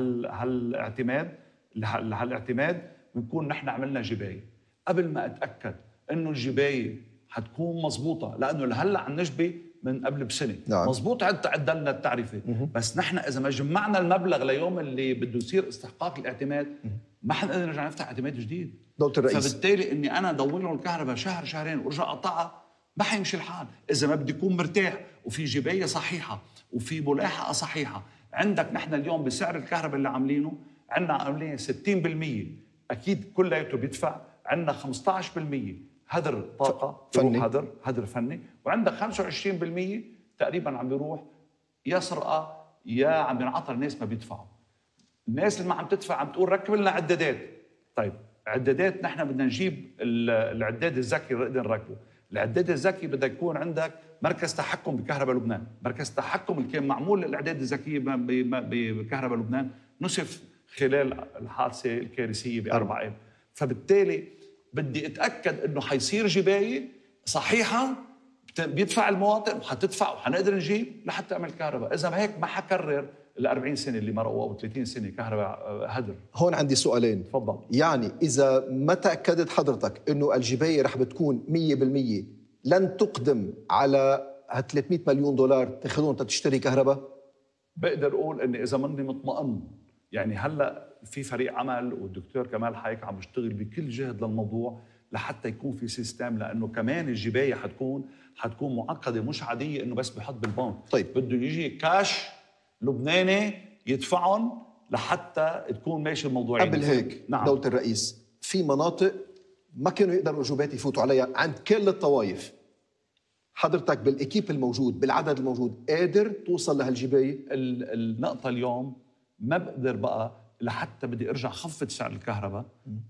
هالاعتماد بنكون نحن عملنا جباية قبل ما أتأكد إنه الجباية حتكون مضبوطة، لأنه لهلا عم نجبي من قبل بسنة. نعم. مضبوط عدلنا التعريفة. بس نحن إذا ما جمعنا المبلغ ليوم اللي بده يصير استحقاق الاعتماد ما حنقدر نرجع نفتح اعتماد جديد. دكتور الرئيس، فبالتالي إني أنا أدور لهم الكهرباء شهر شهرين وارجع أقطعها ما حيمشي الحال. إذا ما بدي يكون مرتاح وفي جباية صحيحة وفي ملاحقة صحيحة. عندك نحن اليوم بسعر الكهرباء اللي عاملينه عندنا عاملين 60% أكيد كلياته بيدفع، عندنا 15% هدر طاقة فني، هدر فني، وعندك 25% تقريبا عم بيروح يا سرقة يا عم بينعطى الناس ما بيدفعوا. الناس اللي ما عم تدفع عم تقول ركب لنا عدادات. طيب عدادات نحن بدنا نجيب العداد الذكي نقدر نركبه. العداد الذكي بدك يكون عندك مركز تحكم بكهرباء لبنان. مركز تحكم اللي كان معمول للاعداد الذكيه بكهرباء لبنان نسف خلال الحادثه الكارثيه ب4 اب. فبالتالي بدي اتاكد انه حيصير جبايه صحيحه بيدفع المواطن وحتدفع وحنقدر نجيب لحتى اعمل كهرباء. اذا ما هيك ما حكرر ال40 سنه اللي مرقوا او 30 سنه كهرباء هدر. هون عندي سؤالين. تفضل. يعني اذا ما تاكدت حضرتك انه الجبايه رح بتكون 100% لن تقدم على 300 مليون دولار تاخذون تشتري كهرباء؟ بقدر اقول اني اذا مني مطمئن، يعني هلا في فريق عمل والدكتور كمال حايك عم بيشتغل بكل جهد للموضوع لحتى يكون في سيستم، لانه كمان الجبايه حتكون معقده مش عاديه انه بس بحط بالبنك. طيب بده يجي كاش لبناني يدفعهم لحتى تكون ماشي الموضوع. قبل هيك نعم. دولة الرئيس، في مناطق ما كانوا يقدروا الجوبات يفوتوا عليها عند كل الطوائف. حضرتك بالإكيب الموجود بالعدد الموجود قادر توصل لهالجباية؟ النقطة اليوم ما بقدر بقى لحتى بدي ارجع خفض سعر الكهرباء.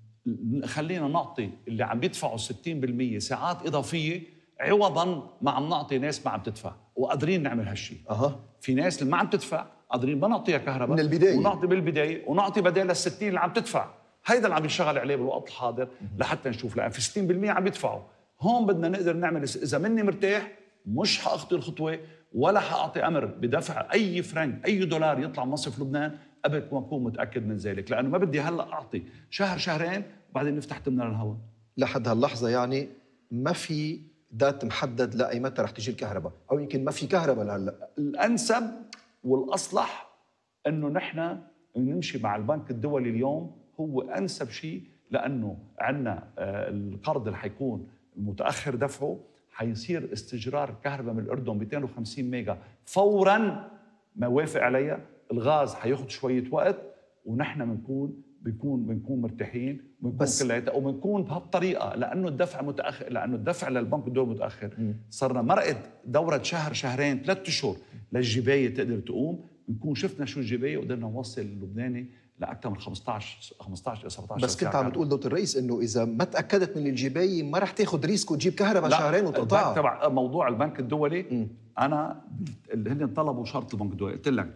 خلينا نعطي اللي عم بيدفعوا 60% ساعات إضافية عوضا ما عم نعطي ناس ما عم تدفع. وقادرين نعمل هالشيء. اها في ناس اللي ما عم تدفع قادرين ما نعطيها كهرباء من البداية. ونعطي بالبدايه ونعطي بدال ال 60 اللي عم تدفع. هيدا اللي عم يشتغل عليه بالوقت الحاضر لحتى نشوف، لان في 60% عم يدفعوا. هون بدنا نقدر نعمل، اذا مني مرتاح مش حاخطي الخطوه ولا حاعطي امر بدفع اي فرنك اي دولار يطلع مصرف لبنان قبل ما اكون متاكد من ذلك، لانه ما بدي هلا اعطي شهر شهرين وبعدين نفتح تمنا الهواء. لحد هاللحظه يعني ما في دات محدد لاي متى رح تجي الكهرباء، او يمكن ما في كهرباء لهلا. الانسب والاصلح انه نحن نمشي مع البنك الدولي اليوم، هو انسب شيء، لانه عندنا القرض اللي حيكون متاخر دفعه حيصير استجرار الكهرباء من الاردن 250 ميجا فورا ما وافق عليها. الغاز حياخذ شويه وقت ونحن بنكون مرتاحين وبنكون كلياتنا وبنكون بهالطريقه، لانه الدفع متاخر، لانه الدفع للبنك الدولي متاخر. صرنا مرقت دوره شهر شهرين 3 اشهر للجبايه تقدر تقوم، بنكون شفنا شو الجبايه وقدرنا نوصل اللبناني لاكثر من 15 الى 17. بس كنت عم تقول دكتور الرئيس انه اذا ما تاكدت من الجبايه ما رح تاخذ ريسك وتجيب كهرباء شهرين وتقطعها. تبع موضوع البنك الدولي انا هن طلبوا شرط البنك الدولي، قلت لك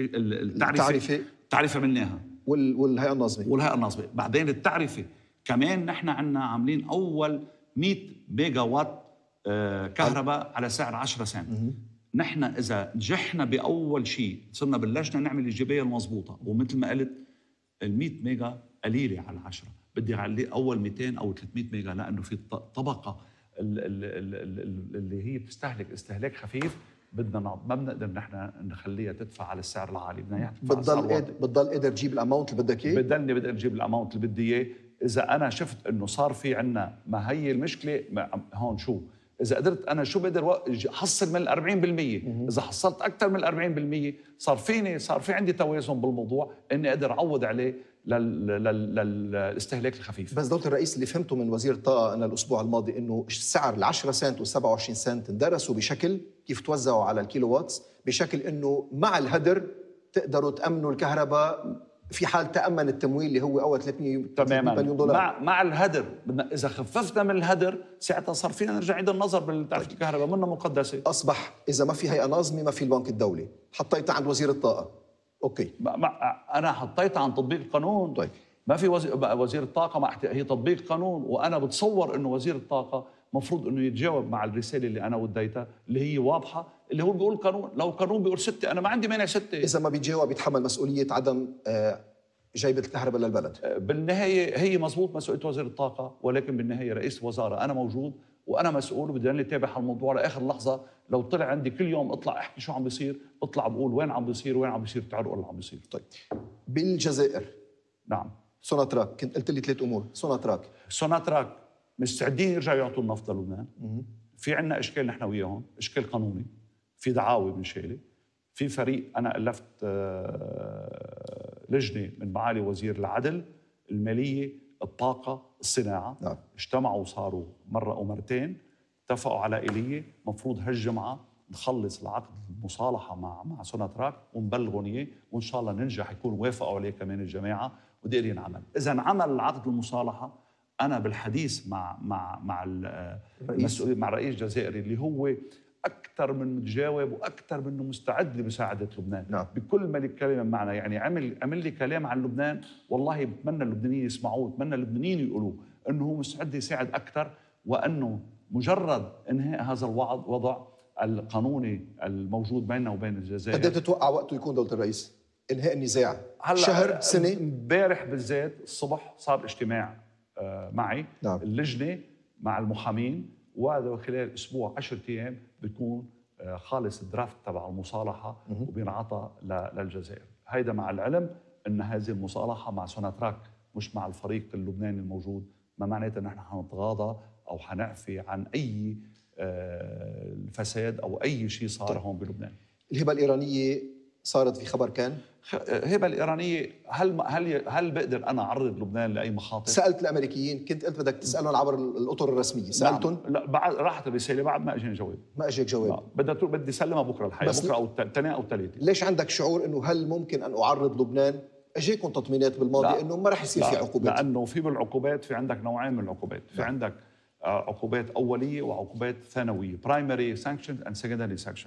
التعرفه مناها والهيئه الناظمه بعدين التعرفه كمان. نحن عندنا عاملين اول 100 ميجا وات كهرباء على سعر 10 سنت. نحن اذا نجحنا باول شيء صرنا بلشنا نعمل الجبايه المضبوطه، ومثل ما قلت ال 100 ميجا قليله على 10، بدي اعلي اول 200 او 300 ميجا، لانه في طبقه اللي هي بتستهلك استهلاك خفيف بدنا ما بنقدر نحن نخليها تدفع على السعر العالي، بدنا اياها بتضل قادر تجيب الاماونت اللي بدك اياه. بقدر اجيب الاماونت اللي بدي اياه. اذا انا شفت انه صار في عندنا، ما هي المشكله هون شو، اذا قدرت انا شو بقدر احصل من 40%، اذا حصلت اكثر من 40% صار في عندي توازن بالموضوع اني اقدر اعوض عليه للاستهلاك الخفيف. بس دكتور الرئيس اللي فهمته من وزير الطاقه انا الاسبوع الماضي انه السعر ال 10 سنت وال 27 سنت اندرسوا بشكل كيف توزعوا على الكيلو واتس، بشكل انه مع الهدر تقدروا تامنوا الكهرباء في حال تامن التمويل اللي هو اول 300 مليون دولار. مع الهدر اذا خففنا من الهدر ساعتها صار فينا نرجع نعيد النظر بالتعرفه الكهرباء، منا مقدسه. اصبح اذا ما في هيئه ناظمه ما في البنك الدولي، حطيتها عند وزير الطاقه. اوكي انا حطيتها عن تطبيق القانون. طيب ما في وزير الطاقه هي تطبيق قانون، وانا بتصور انه وزير الطاقه مفروض انه يتجاوب مع الرساله اللي انا وديتها اللي هي واضحه، اللي هو بيقول قانون. لو القانون بيقول 6 انا ما عندي مانع 6. اذا ما بيتجاوب يتحمل مسؤوليه عدم جايبه الكهرباء للبلد. بالنهايه هي مزبوط مسؤوليه وزير الطاقه، ولكن بالنهايه رئيس الوزراء انا موجود وانا مسؤول وبدي اتابع هالموضوع لاخر لحظه. لو طلع عندي كل يوم اطلع احكي شو عم بيصير، اطلع بقول وين عم بيصير تعالوا اللي عم بيصير. طيب بالجزائر نعم سوناتراك، كنت قلت لي 3 امور. سوناتراك مستعدين يرجعوا يعطوا النفط للبنان. في عندنا اشكال نحن وياهم، اشكال قانوني، في دعاوى بنشيله، في فريق انا الفت لجنه من معالي وزير العدل، الماليه، الطاقه، الصناعه. نعم. اجتمعوا صاروا مره او مرتين، اتفقوا على اليه. مفروض هالجمعه نخلص العقد المصالحه مع سوناتراك ونبلغهم اياه، وان شاء الله ننجح يكون وافقوا عليه كمان الجماعه وقدر ينعمل. اذا انعمل العقد المصالحه انا بالحديث مع الرئيس الجزائري اللي هو اكثر من متجاوب واكثر منه مستعد لمساعده لبنان. نعم. بكل ما الكلمه معنا، يعني عمل لي كلام عن لبنان والله بتمنى اللبنانيين يسمعوه، بتمنى اللبنانيين يقولوا انه هو مستعد يساعد اكثر، وانه مجرد انهاء هذا الوضع القانوني الموجود بيننا وبين الجزائر. قد تتوقع وقته يكون دولة الرئيس انهاء النزاع؟ شهر، سنه؟ امبارح بالذات الصبح صار اجتماع معي. نعم. اللجنه مع المحامين، وهذا خلال اسبوع 10 ايام بيكون خالص الدرافت تبع المصالحه وبينعطى للجزائر. هيدا مع العلم ان هذه المصالحه مع سوناتراك مش مع الفريق اللبناني الموجود، ما معناتها نحن حنتغاضى او حنعفي عن اي الفساد او اي شيء صار. طيب. هون بلبنان الهبه الايرانيه صارت في خبر كان الهبه الايرانيه، هل بقدر انا اعرض لبنان لاي مخاطر؟ سالت الامريكيين، كنت قلت بدك تسالهم عبر الاطر الرسميه، سالتهم؟ لا بعد راحت الرساله، بعد ما اجاني جواب. ما اجاك جواب؟ بدي اسلمها بكره الحقيقه، بكره او الثاني او الثالث. ليش عندك شعور انه هل ممكن ان اعرض لبنان؟ اجاكم تطمينات بالماضي انه ما رح يصير في عقوبات؟ لانه في بالعقوبات في عندك نوعين من العقوبات، في عندك عقوبات اوليه وعقوبات ثانويه، برايمري سانكشن اند سكندري سانكشن.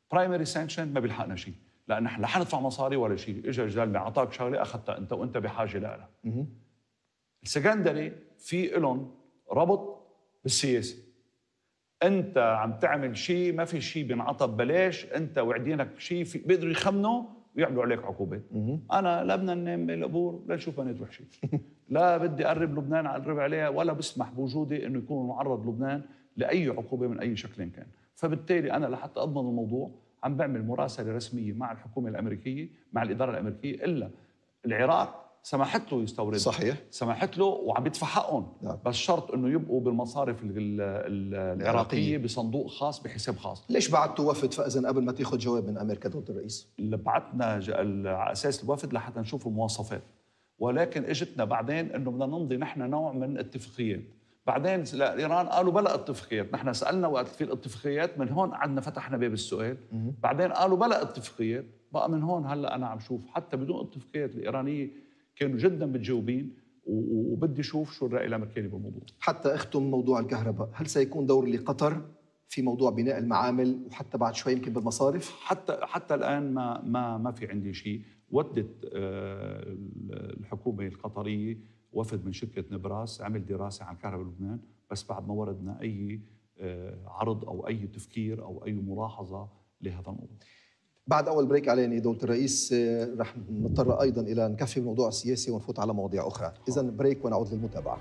برايمري سانكشن ما بيلحقنا شيء، لان نحن لا حندفع مصاري ولا شيء، اجى زلمه اعطاك شغله اخذتها انت وانت بحاجه لها. السكندري في لهم ربط بالسياسه، انت عم تعمل شيء، ما في شيء بينعطى ببلاش، انت وعدينك شيء بيقدروا يخمنوا ويعملوا عليك عقوبات. انا لا بدنا ننام بالقبور لا نشوف بنات وحشين لا بدي اقرب لبنان اقرب عليها، ولا بسمح بوجودي انه يكون معرض لبنان لاي عقوبه من اي شكل كان. فبالتالي انا لحتى اضمن الموضوع عم بعمل مراسله رسميه مع الحكومه الامريكيه، مع الاداره الامريكيه، الا العراق سمحت له يستورد، صحيح، سمحت له وعم يدفع حقهم. نعم. بس شرط انه يبقوا بالمصارف العراقيه بصندوق خاص بحساب خاص. ليش بعتوا وفد فاذا قبل ما تاخذ جواب من امريكا دكتور الرئيس؟ اللي بعتنا على اساس الوفد لحتى نشوف المواصفات، ولكن اجتنا بعدين انه بدنا نمضي نحن نوع من اتفاقيات. بعدين ايران قالوا بلا اتفاقيات، نحن سالنا وقت في الاتفاقيات، من هون قعدنا فتحنا باب السؤال. بعدين قالوا بلا اتفاقيات، بقى من هون هلا انا عم شوف حتى بدون اتفاقيات الايرانيه كانوا جدا متجاوبين، وبدي اشوف شو الراي الامريكاني بالموضوع. حتى اختم موضوع الكهرباء، هل سيكون دور لقطر في موضوع بناء المعامل وحتى بعد شوي يمكن بالمصارف؟ حتى الان ما في عندي شيء. ودت الحكومه القطريه وفد من شركه نبراس عمل دراسه عن كهرباء لبنان، بس بعد ما وردنا اي عرض او اي تفكير او اي ملاحظه لهذا الموضوع. بعد اول بريك علينا دولة الرئيس رح نضطر ايضا الى نكفي الموضوع السياسي ونفوت على مواضيع اخرى، اذا بريك ونعود للمتابعه.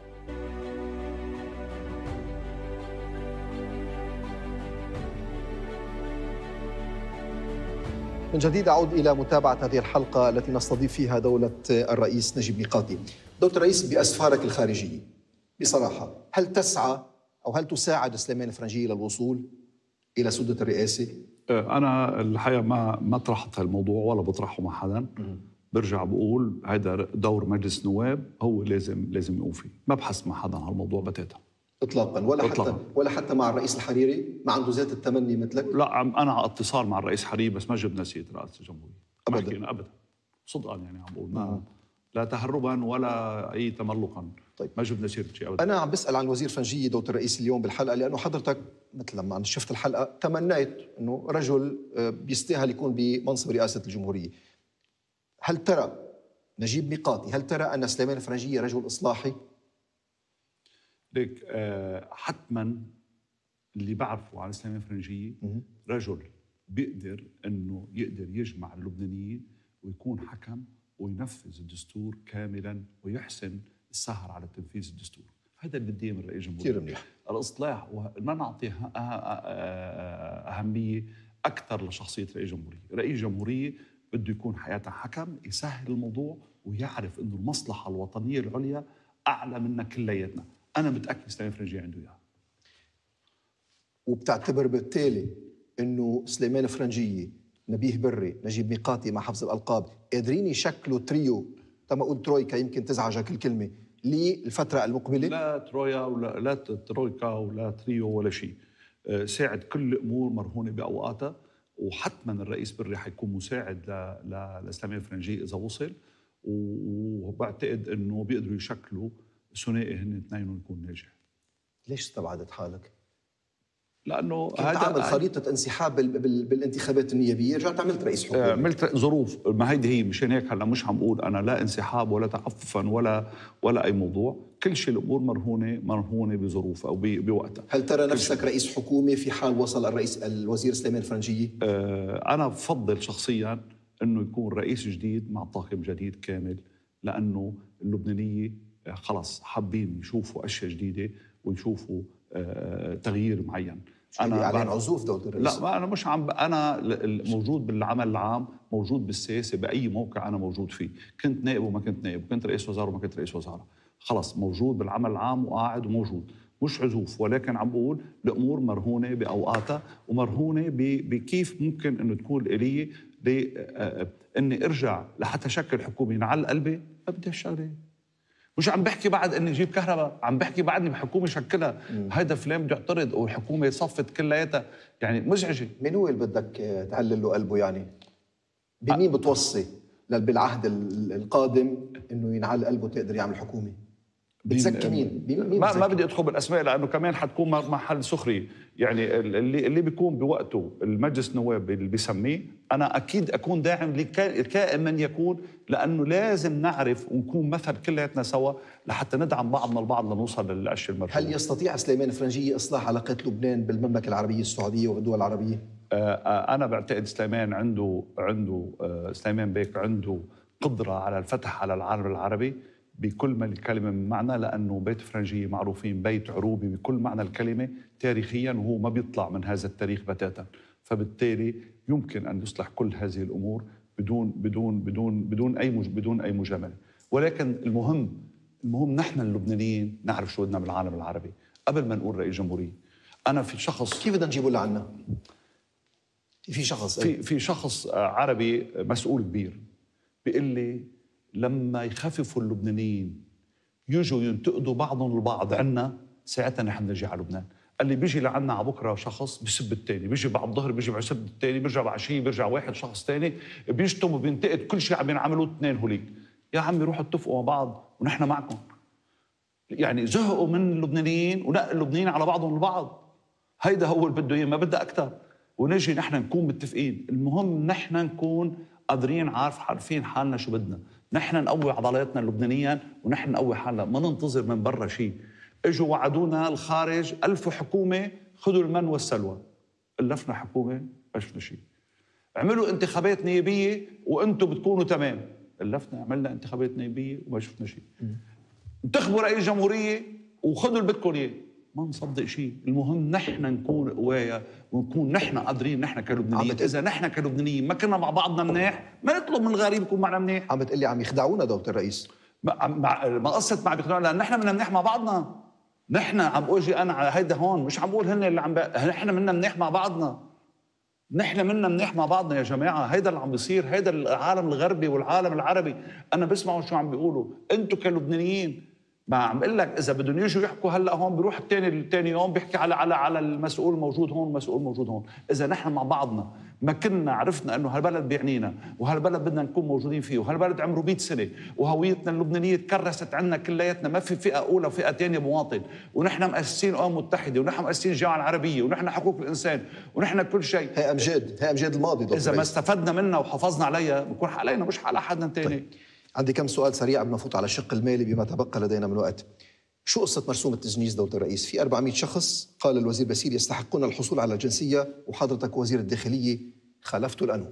من جديد أعود إلى متابعة هذه الحلقة التي نستضيف فيها دولة الرئيس نجيب ميقاتي. دولة الرئيس، بأسفارك الخارجية بصراحة، هل تسعى أو هل تساعد سليمان الفرنجية للوصول إلى سدة الرئاسة؟ أنا الحقيقة ما طرحت هالموضوع ولا بطرحه مع حدا. برجع بقول هذا دور مجلس نواب، هو لازم يقوم فيه، ما بحث مع حدا على الموضوع بتاتا إطلاقاً، ولا حتى مع الرئيس الحريري ما عنده ذات التمني مثلك؟ لا، أنا على اتصال مع الرئيس حريري، بس ما جبنا سيرة رئاسة الجمهورية أبدا صدقاً، يعني عم بقول لا تهرباً ولا أي تملقاً. طيب. ما جبنا سيرة شيء أبدا. أنا عم بسأل عن الوزير فرنجية دولة الرئيس اليوم بالحلقة، لأنه حضرتك مثل لما شفت الحلقة تمنيت أنه رجل بيستاهل يكون بمنصب رئاسة الجمهورية. هل ترى نجيب ميقاتي، هل ترى أن سليمان الفرنجية رجل إصلاحي؟ ليك حتما اللي بعرفه عن سليمان الفرنجية رجل بيقدر انه يقدر يجمع اللبنانيين ويكون حكم وينفذ الدستور كاملا ويحسن السهر على تنفيذ الدستور. هذا اللي بديه من رئيس الجمهورية، الاصلاح، وما نعطي اهميه اكثر لشخصيه رئيس الجمهورية. رئيس الجمهورية بده يكون حياته حكم، يسهل الموضوع ويعرف انه المصلحه الوطنيه العليا اعلى منا كلياتنا. أنا متأكد سليمان الفرنجية عنده إياها. وبتعتبر بالتالي إنه سليمان الفرنجية، نبيه بري، نجيب ميقاتي مع حفظ الألقاب قادرين يشكلوا تريو، كما قلت ترويكا يمكن تزعجك الكلمة، للفترة المقبلة؟ لا ترويا ولا لا ترويكا ولا تريو ولا شيء. ساعد كل الأمور مرهونة بأوقاتها، وحتما الرئيس بري حيكون مساعد لسليمان الفرنجية إذا وصل، وبعتقد إنه بيقدروا يشكلوا ثنائي هن اثنين يكون ناجح. ليش استبعدت حالك؟ لانه كنت عامل خريطه انسحاب بالانتخابات النيابيه، رجعت عملت رئيس حكومه. عملت ظروف، ما هيدي هي، مشان هيك هلا مش عم بقول انا لا انسحاب ولا تعففا ولا اي موضوع، كل شيء الامور مرهونه بظروف او بوقتها. هل ترى نفسك رئيس حكومه في حال وصل الوزير سليمان الفرنجية؟ انا بفضل شخصيا انه يكون رئيس جديد مع طاقم جديد كامل، لانه اللبنانيه خلص حابين يشوفوا اشياء جديده ويشوفوا تغيير معين. انا على عزوف دولة الرئيس. لا، انا مش انا موجود بالعمل العام، موجود بالسياسه باي موقع انا موجود فيه، كنت نائب وما كنت نائب، كنت رئيس وزاره وما كنت رئيس وزاره، خلص موجود بالعمل العام وقاعد وموجود، مش عزوف. ولكن عم بقول الامور مرهونه باوقاتها ومرهونه بكيف ممكن انه تكون الاليه اني ارجع لحتى شكل حكومه على قلبي. ما بدي هالشغله، مش عم بحكي بعد اني اجيب كهرباء، عم بحكي بعدني بحكومه شكلها. هيدا فلان بده يعترض والحكومه صفت كلياتها، يعني مزعجه. مين هو اللي بدك تعلل له قلبه؟ يعني بمين بتوصي بالعهد القادم انه ينعل قلبه تقدر يعمل حكومه؟ بتزكي مين ما بدي ادخل بالاسماء لانه كمان حتكون محل سخريه. يعني اللي بيكون بوقته المجلس النواب اللي بيسميه، انا اكيد اكون داعم لكائن من يكون، لانه لازم نعرف ونكون مثل كلياتنا سوا لحتى ندعم بعضنا البعض لنوصل للاشياء المرجوه. هل يستطيع سليمان فرنجية اصلاح علاقات لبنان بالمملكه العربيه السعوديه والدول العربيه؟ انا بعتقد سليمان سليمان بيك عنده قدره على الفتح على العالم العربي بكل ما الكلمة من معنى، لأنه بيت فرنجية معروفين بيت عروبي بكل معنى الكلمة تاريخيا، وهو ما بيطلع من هذا التاريخ بتاتا، فبالتالي يمكن أن يصلح كل هذه الأمور بدون أي مجاملة. ولكن المهم نحن اللبنانيين نعرف شو بدنا من العالم العربي قبل ما نقول رئيس جمهورية. أنا في شخص كيف بدنا نجيبه لعنا؟ في شخص عربي مسؤول كبير بيقول لي لما يخففوا اللبنانيين يجوا ينتقدوا بعضهم البعض عنا، ساعتها نحن نجي على لبنان. قال لي بيجي لعنا على بكره شخص بيسب الثاني، بيجي بعد الظهر بيجي بيسب الثاني، بيرجع بعشيه بيرجع واحد شخص ثاني بيشتم وبينتقد كل شيء عم ينعملوا اثنين هوليك. يا عمي روحوا اتفقوا مع بعض ونحن معكم. يعني زهقوا من اللبنانيين ونقل اللبنانيين على بعضهم البعض. هيدا هو اللي بده اياه، ما بدها اكثر. ونجي نحن نكون متفقين. المهم نحن نكون قادرين عارفين حالنا شو بدنا. نحن نقوي عضلاتنا اللبنانيا ونحن نقوي حالنا، ما ننتظر من برا شيء. اجوا وعدونا الخارج 1000 حكومه خذوا المن والسلوى. الفنا حكومه ما شفنا شيء. عملوا انتخابات نيابيه وانتم بتكونوا تمام. الفنا عملنا انتخابات نيابيه وما شفنا شيء. انتخبوا رئيس جمهوريه وخذوا اللي بدكم اياه. ما نصدق شيء. المهم نحن نكون قوايا ونكون نحن قادرين. نحن كلبنانيين اذا نحن كلبنانيين ما كنا مع بعضنا منيح، ما نطلب من الغريب يكون معنا منيح. عم بتقلي عم يخدعونا دولة الرئيس؟ ما قصة ما بيخدعونا، لان نحن بدنا منيح مع بعضنا. نحن عم بقول انا على هيدا هون، مش عم بقول هن اللي نحن منا منيح مع بعضنا. نحن منا منيح مع بعضنا يا جماعه. هيدا اللي عم بيصير، هيدا العالم الغربي والعالم العربي. انا بسمعوا شو عم بيقولوا. انتم كلبنانيين ما عم بقول لك اذا بدهم يجوا يحكوا هلا هون بيروح الثاني يوم بيحكي على المسؤول موجود هون والمسؤول موجود هون. اذا نحن مع بعضنا ما كنا عرفنا انه هالبلد بيعنينا وهالبلد بدنا نكون موجودين فيه وهالبلد عمره 100 سنه وهويتنا اللبنانيه تكرست عنا كلياتنا، ما في فئه اولى وفئه ثانيه مواطن، ونحن مؤسسين متحده ونحن مؤسسين الجامعه العربيه ونحن حقوق الانسان ونحن كل شيء. هي امجاد الماضي دكتور. اذا ما استفدنا منها وحافظنا عليها بكون علينا مش على حدا ثاني. طيب. عندي كم سؤال سريع قبل ما نفوت على الشق المالي بما تبقى لدينا من وقت. شو قصة مرسوم التجنيس دولة الرئيس؟ في 400 شخص قال الوزير باسيل يستحقون الحصول على الجنسية، وحضرتك وزير الداخلية خالفت القانون.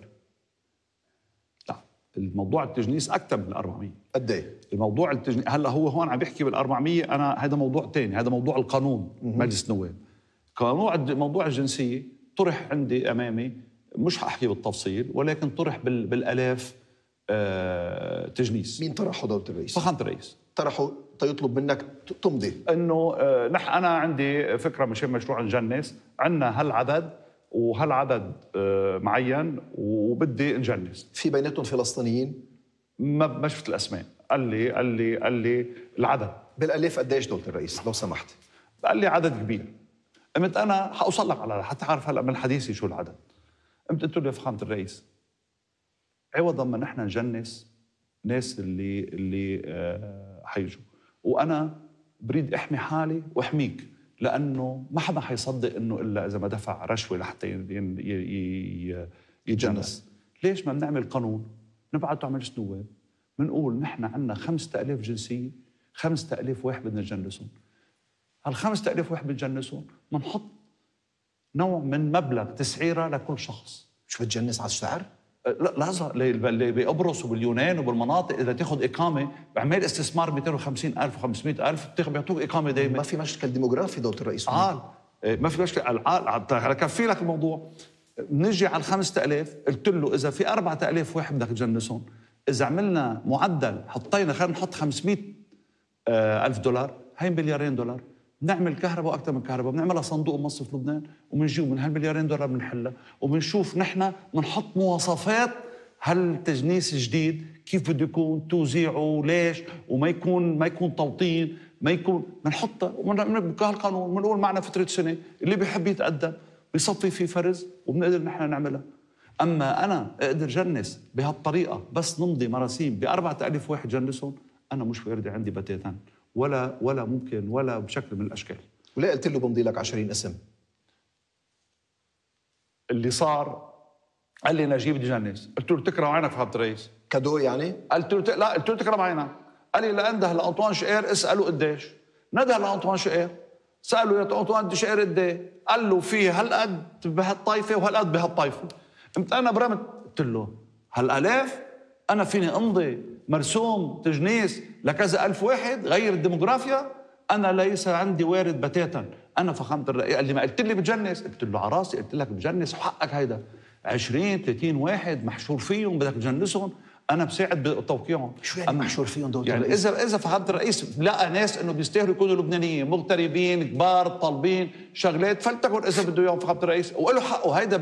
لا، الموضوع التجنيس أكثر من 400. قد ايه؟ الموضوع التجنيس هلا هو هون عم بيحكي بال400، أنا هذا موضوع ثاني، هذا موضوع القانون مجلس النواب. موضوع الجنسية طرح عندي أمامي، مش حأحكي بالتفصيل ولكن طرح بالآلاف تجنيس. مين طرحه دولة الرئيس؟ فخامة الرئيس طرحه تيطلب منك تمضي انه انا عندي فكره مشان مشروع نجنس، عندنا هالعدد وهالعدد معين وبدي نجنس. في بيناتهم فلسطينيين؟ ما شفت الاسماء. قال لي العدد بالالاف قديش دولة الرئيس لو سمحت؟ قال لي عدد كبير. قمت انا حاوصل لك على حتى عارف هلا من حديثي شو العدد. قمت قلت له يا فخامة الرئيس، عوضا ما نحن نجنس ناس اللي حيجوا، وانا بريد احمي حالي واحميك، لانه ما حدا حيصدق انه الا اذا ما دفع رشوه لحتى يتجنس. ليش ما بنعمل قانون نبعته على مجلس النواب بنقول نحن عندنا 5000 جنسيه، 5000 واحد بدنا نجنسهم. هال 5000 واحد بنجنسهم بنحط نوع من مبلغ تسعيره لكل شخص. شو بتجنس على الشعر؟ لا لحظة، اللي بقبرص وباليونان وبالمناطق إذا تاخذ إقامة بعمل استثمار 250,000 و500,000 بيعطوك إقامة دائما. ما في مشكل ديموغرافي دولة الرئيس. ما في مشكلة. على كفي لك الموضوع. نجي على 5000 قلت له إذا في 4000 واحد بدك تجنسهم، إذا عملنا معدل حطينا خلينا نحط 500,000 دولار، هي $2 مليار. بنعمل كهرباء واكثر من كهرباء، بنعملها صندوق مصرف لبنان وبنجيب من هال$2 مليار بنحلها، وبنشوف نحن بنحط مواصفات هالتجنيس الجديد كيف بده يكون، توزيعه ليش، وما يكون توطين، ما يكون بنحطها وبنبقى هالقانون. بنقول معنا فتره سنه اللي بيحب يتقدم بيصفي في فرز وبنقدر نحن نعملها. اما انا اقدر جنس بهالطريقه بس نمضي مراسيم ب4000 واحد جنسهم، انا مش واردة عندي بتاتا. ولا ممكن ولا بشكل من الاشكال. وليه قلت له بمضي لك 20 اسم؟ اللي صار قال لي نجيب بدي جنس، قلت له تكرم عينك فخامة الرئيس. كادو يعني؟ قلت له لا، قلت له تكرم عينك. قال لي لانده لانطوان شقير اساله قديش. نده لانطوان شقير ساله يا انطوان شقير قد ايه؟ قال له في هالقد بهالطائفه وهالقد بهالطائفه. قمت انا برمت قلت له هالالاف انا فيني امضي مرسوم تجنيس لكذا الف واحد غير الديموغرافيا؟ انا ليس عندي وارد بتاتا. انا فخامه الرئيس قال لي ما قلت لي بتجنس؟ قلت له على راسي قلت لك بجنس وحقك هيدا 20 30 واحد محشور فيهم بدك تجنسهم، انا بساعد بتوقيعهم. شو يعني محشور فيهم دكتور يعني الرئيس؟ اذا فخامه الرئيس لقى ناس انه بيستاهلوا يكونوا لبنانيين مغتربين كبار طالبين شغلات فلتكن اذا بده اياهم فخامه الرئيس وله حقه. هيدا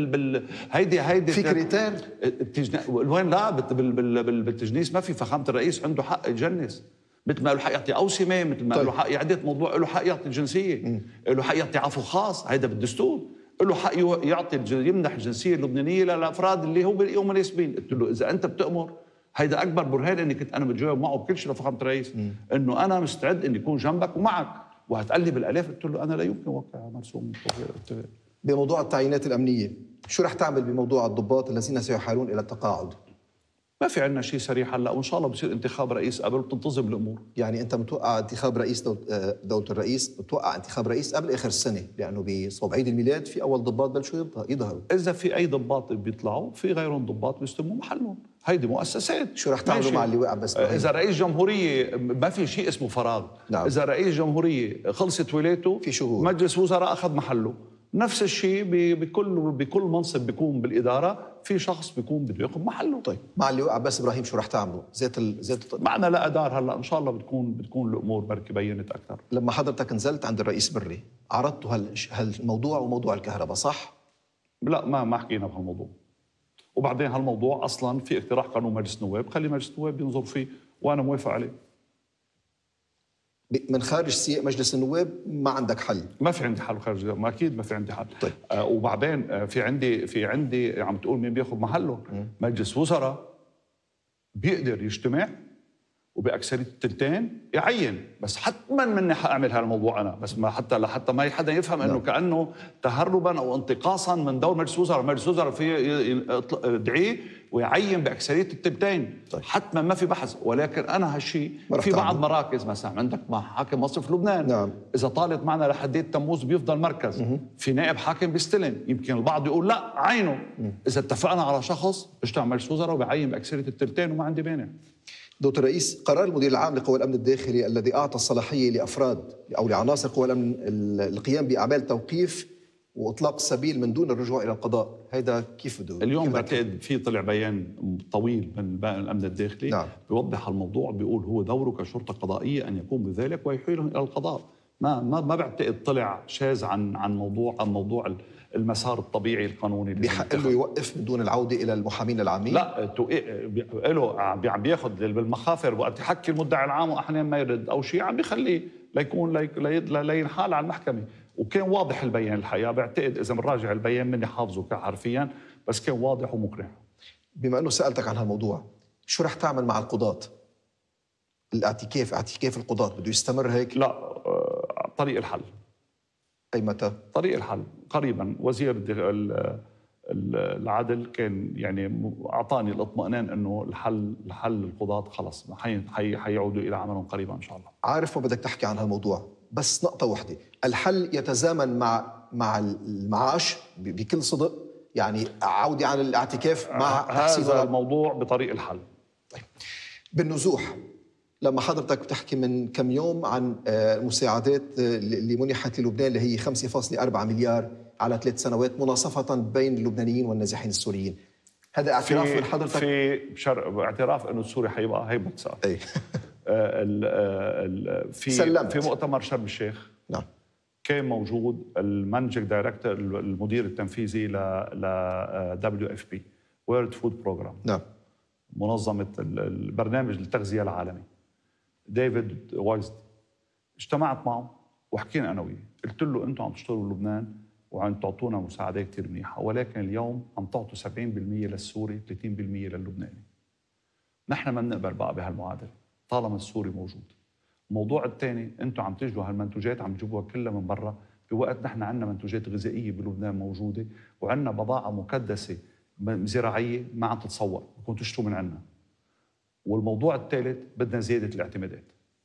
هيدي في كريتير وين؟ لا بالتجنيس ما في. فخامه الرئيس عنده حق يجنس مثل ما له حق يعطي اوسمه، مثل ما له حق يعدي موضوع، له حق يعطي الجنسيه، له حق يعطي عفو خاص، هيدا بالدستور. له حق يعطي يمنح الجنسيه اللبنانيه للافراد اللي هو بيلاقيهم مناسبين. قلت له اذا انت بتامر هيدا اكبر برهان اني كنت انا بتجاوب معه بكل شيء لفخامه الرئيس انه انا مستعد اني اكون جنبك ومعك وهتقلي بالالاف. قلت له انا لا يمكن اوقع مرسوم. بموضوع التعيينات الامنيه، شو رح تعمل بموضوع الضباط الذين سيحالون الى التقاعد؟ ما في عندنا شيء سريع هلا، وان شاء الله بصير انتخاب رئيس قبل وبتنتظم الامور. يعني انت متوقع انتخاب رئيس دولة الرئيس، متوقع انتخاب رئيس قبل اخر السنه، لانه بصوب عيد الميلاد في اول ضباط بلشوا يظهروا. اذا في اي ضباط بيطلعوا في غيرهم ضباط بيستلموا محلهم، هيدي مؤسسات. شو رح تعملوا مع اللواء عباس إبراهيم؟ اذا رئيس جمهوريه ما في شيء اسمه فراغ. نعم. اذا رئيس جمهوريه خلصت ولايته في شهور مجلس وزراء اخذ محله. نفس الشيء بكل منصب بيكون بالاداره في شخص بيكون بده ياخذ محله. طيب مع اللواء عباس ابراهيم شو رح تعملوا؟ معنا لا ادار هلا ان شاء الله بتكون الامور بركي بينت اكثر. لما حضرتك نزلت عند الرئيس بري عرضتوا هالموضوع وموضوع الكهرباء صح؟ لا ما حكينا بهالموضوع. وبعدين هالموضوع اصلا في اقتراح قانون مجلس النواب، خلي مجلس النواب ينظر فيه وانا موافق عليه. من خارج سياق مجلس النواب ما عندك حل؟ ما في عندي حل خارج، ما اكيد ما في عندي حل. طيب. وبعدين في عندي عم تقول مين بياخذ محله؟ مجلس وزراء بيقدر يجتمع وبأكثرية التلتين يعين، بس حتما مني حأعمل هذا الموضوع أنا، بس ما حتى ما حدا يفهم إنه كأنه تهربا أو انتقاصا من دور مجلس وزراء. مجلس وزراء في يدعيه ويعين بأكثرية التلتين. طيب. حتما ما في بحث، ولكن أنا هالشيء في بعض مراكز مثلا عندك مع حاكم مصرف لبنان. نعم. إذا طالت معنا لحديت تموز بيفضل مركز. في نائب حاكم بيستلم، يمكن البعض يقول لا عينه. إذا اتفقنا على شخص بيجتمع مجلس وزراء وبيعين بأكثرية التلتين وما عندي مانع. دكتور الرئيس، قرار المدير العام لقوى الأمن الداخلي الذي أعطى الصلاحية لأفراد أو لعناصر قوى الأمن القيام بأعمال توقيف وإطلاق السبيل من دون الرجوع إلى القضاء، هذا كيف بده؟ اليوم بعتقد في طلع بيان طويل من الأمن الداخلي. نعم. بيوضح الموضوع، بيقول هو دوره كشرطة قضائية أن يقوم بذلك ويحيلهم إلى القضاء. ما بعتقد طلع شاذ عن موضوع المسار الطبيعي القانوني. بحق له يوقف من دون العودة إلى المحامين العامين؟ لا، له عم بياخذ بالمخافر وقت يحكي المدعي العام واحيانا ما يرد او شيء عم بيخليه لينحال على المحكمه. وكان واضح البيان الحقيقه، بعتقد اذا بنراجع البيان مني حافظه حرفيا، بس كان واضح ومقنع. بما انه سالتك عن هالموضوع، شو رح تعمل مع القضاة؟ اعتكاف القضاة بده يستمر هيك؟ لا، طريق الحل. أي متى؟ طريق الحل قريبا. وزير العدل كان يعني أعطاني الاطمئنان أنه الحل القضاة خلص حيعودوا إلى عملهم قريبا إن شاء الله. عارف ما بدك تحكي عن هالموضوع، بس نقطة واحدة، الحل يتزامن مع المعاش بكل صدق، يعني عودة عن الاعتكاف مع تحسين هذا الموضوع بطريق الحل. طيب. بالنزوح، لما حضرتك بتحكي من كم يوم عن المساعدات اللي منحت للبنان اللي هي 5.4 مليار على 3 سنوات مناصفة بين اللبنانيين والنازحين السوريين، هذا اعتراف من حضرتك؟ في اعتراف انه السوري حيبقى هيبة ساعة. اي في مؤتمر شرم الشيخ. نعم. كان موجود المانجنج دايركتور، المدير التنفيذي ل WFP World Food Program. نعم. منظمة البرنامج التغذية العالمي، ديفيد وايزد. اجتمعت معه وحكينا انا وياه، قلت له انتم عم تشتغلوا لبنان وعم تعطونا مساعدات كثير منيحه، ولكن اليوم عم تعطوا 70% للسوري 30% للبناني. نحن ما بنقبل بقى بهالمعادله طالما السوري موجود. الموضوع الثاني، انتم عم تجوا هالمنتوجات عم تجيبوها كلها من برا، بوقت نحن عندنا منتوجات غذائيه بلبنان موجوده، وعندنا بضاعه مكدسه زراعيه ما عم تتصور، بدكم تشتروا من عندنا. والموضوع الثالث، بدنا زياده الاعتمادات.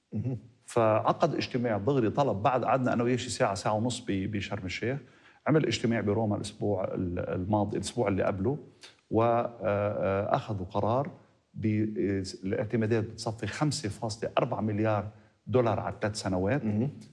فعقد اجتماع دغري، طلب بعد قعدنا انا وياه شي ساعه ساعه ونص بشرم الشيخ، عمل اجتماع بروما الاسبوع الماضي، الاسبوع اللي قبله، واخذوا قرار بالاعتمادات بتصفي 5.4 مليار دولار على 3 سنوات.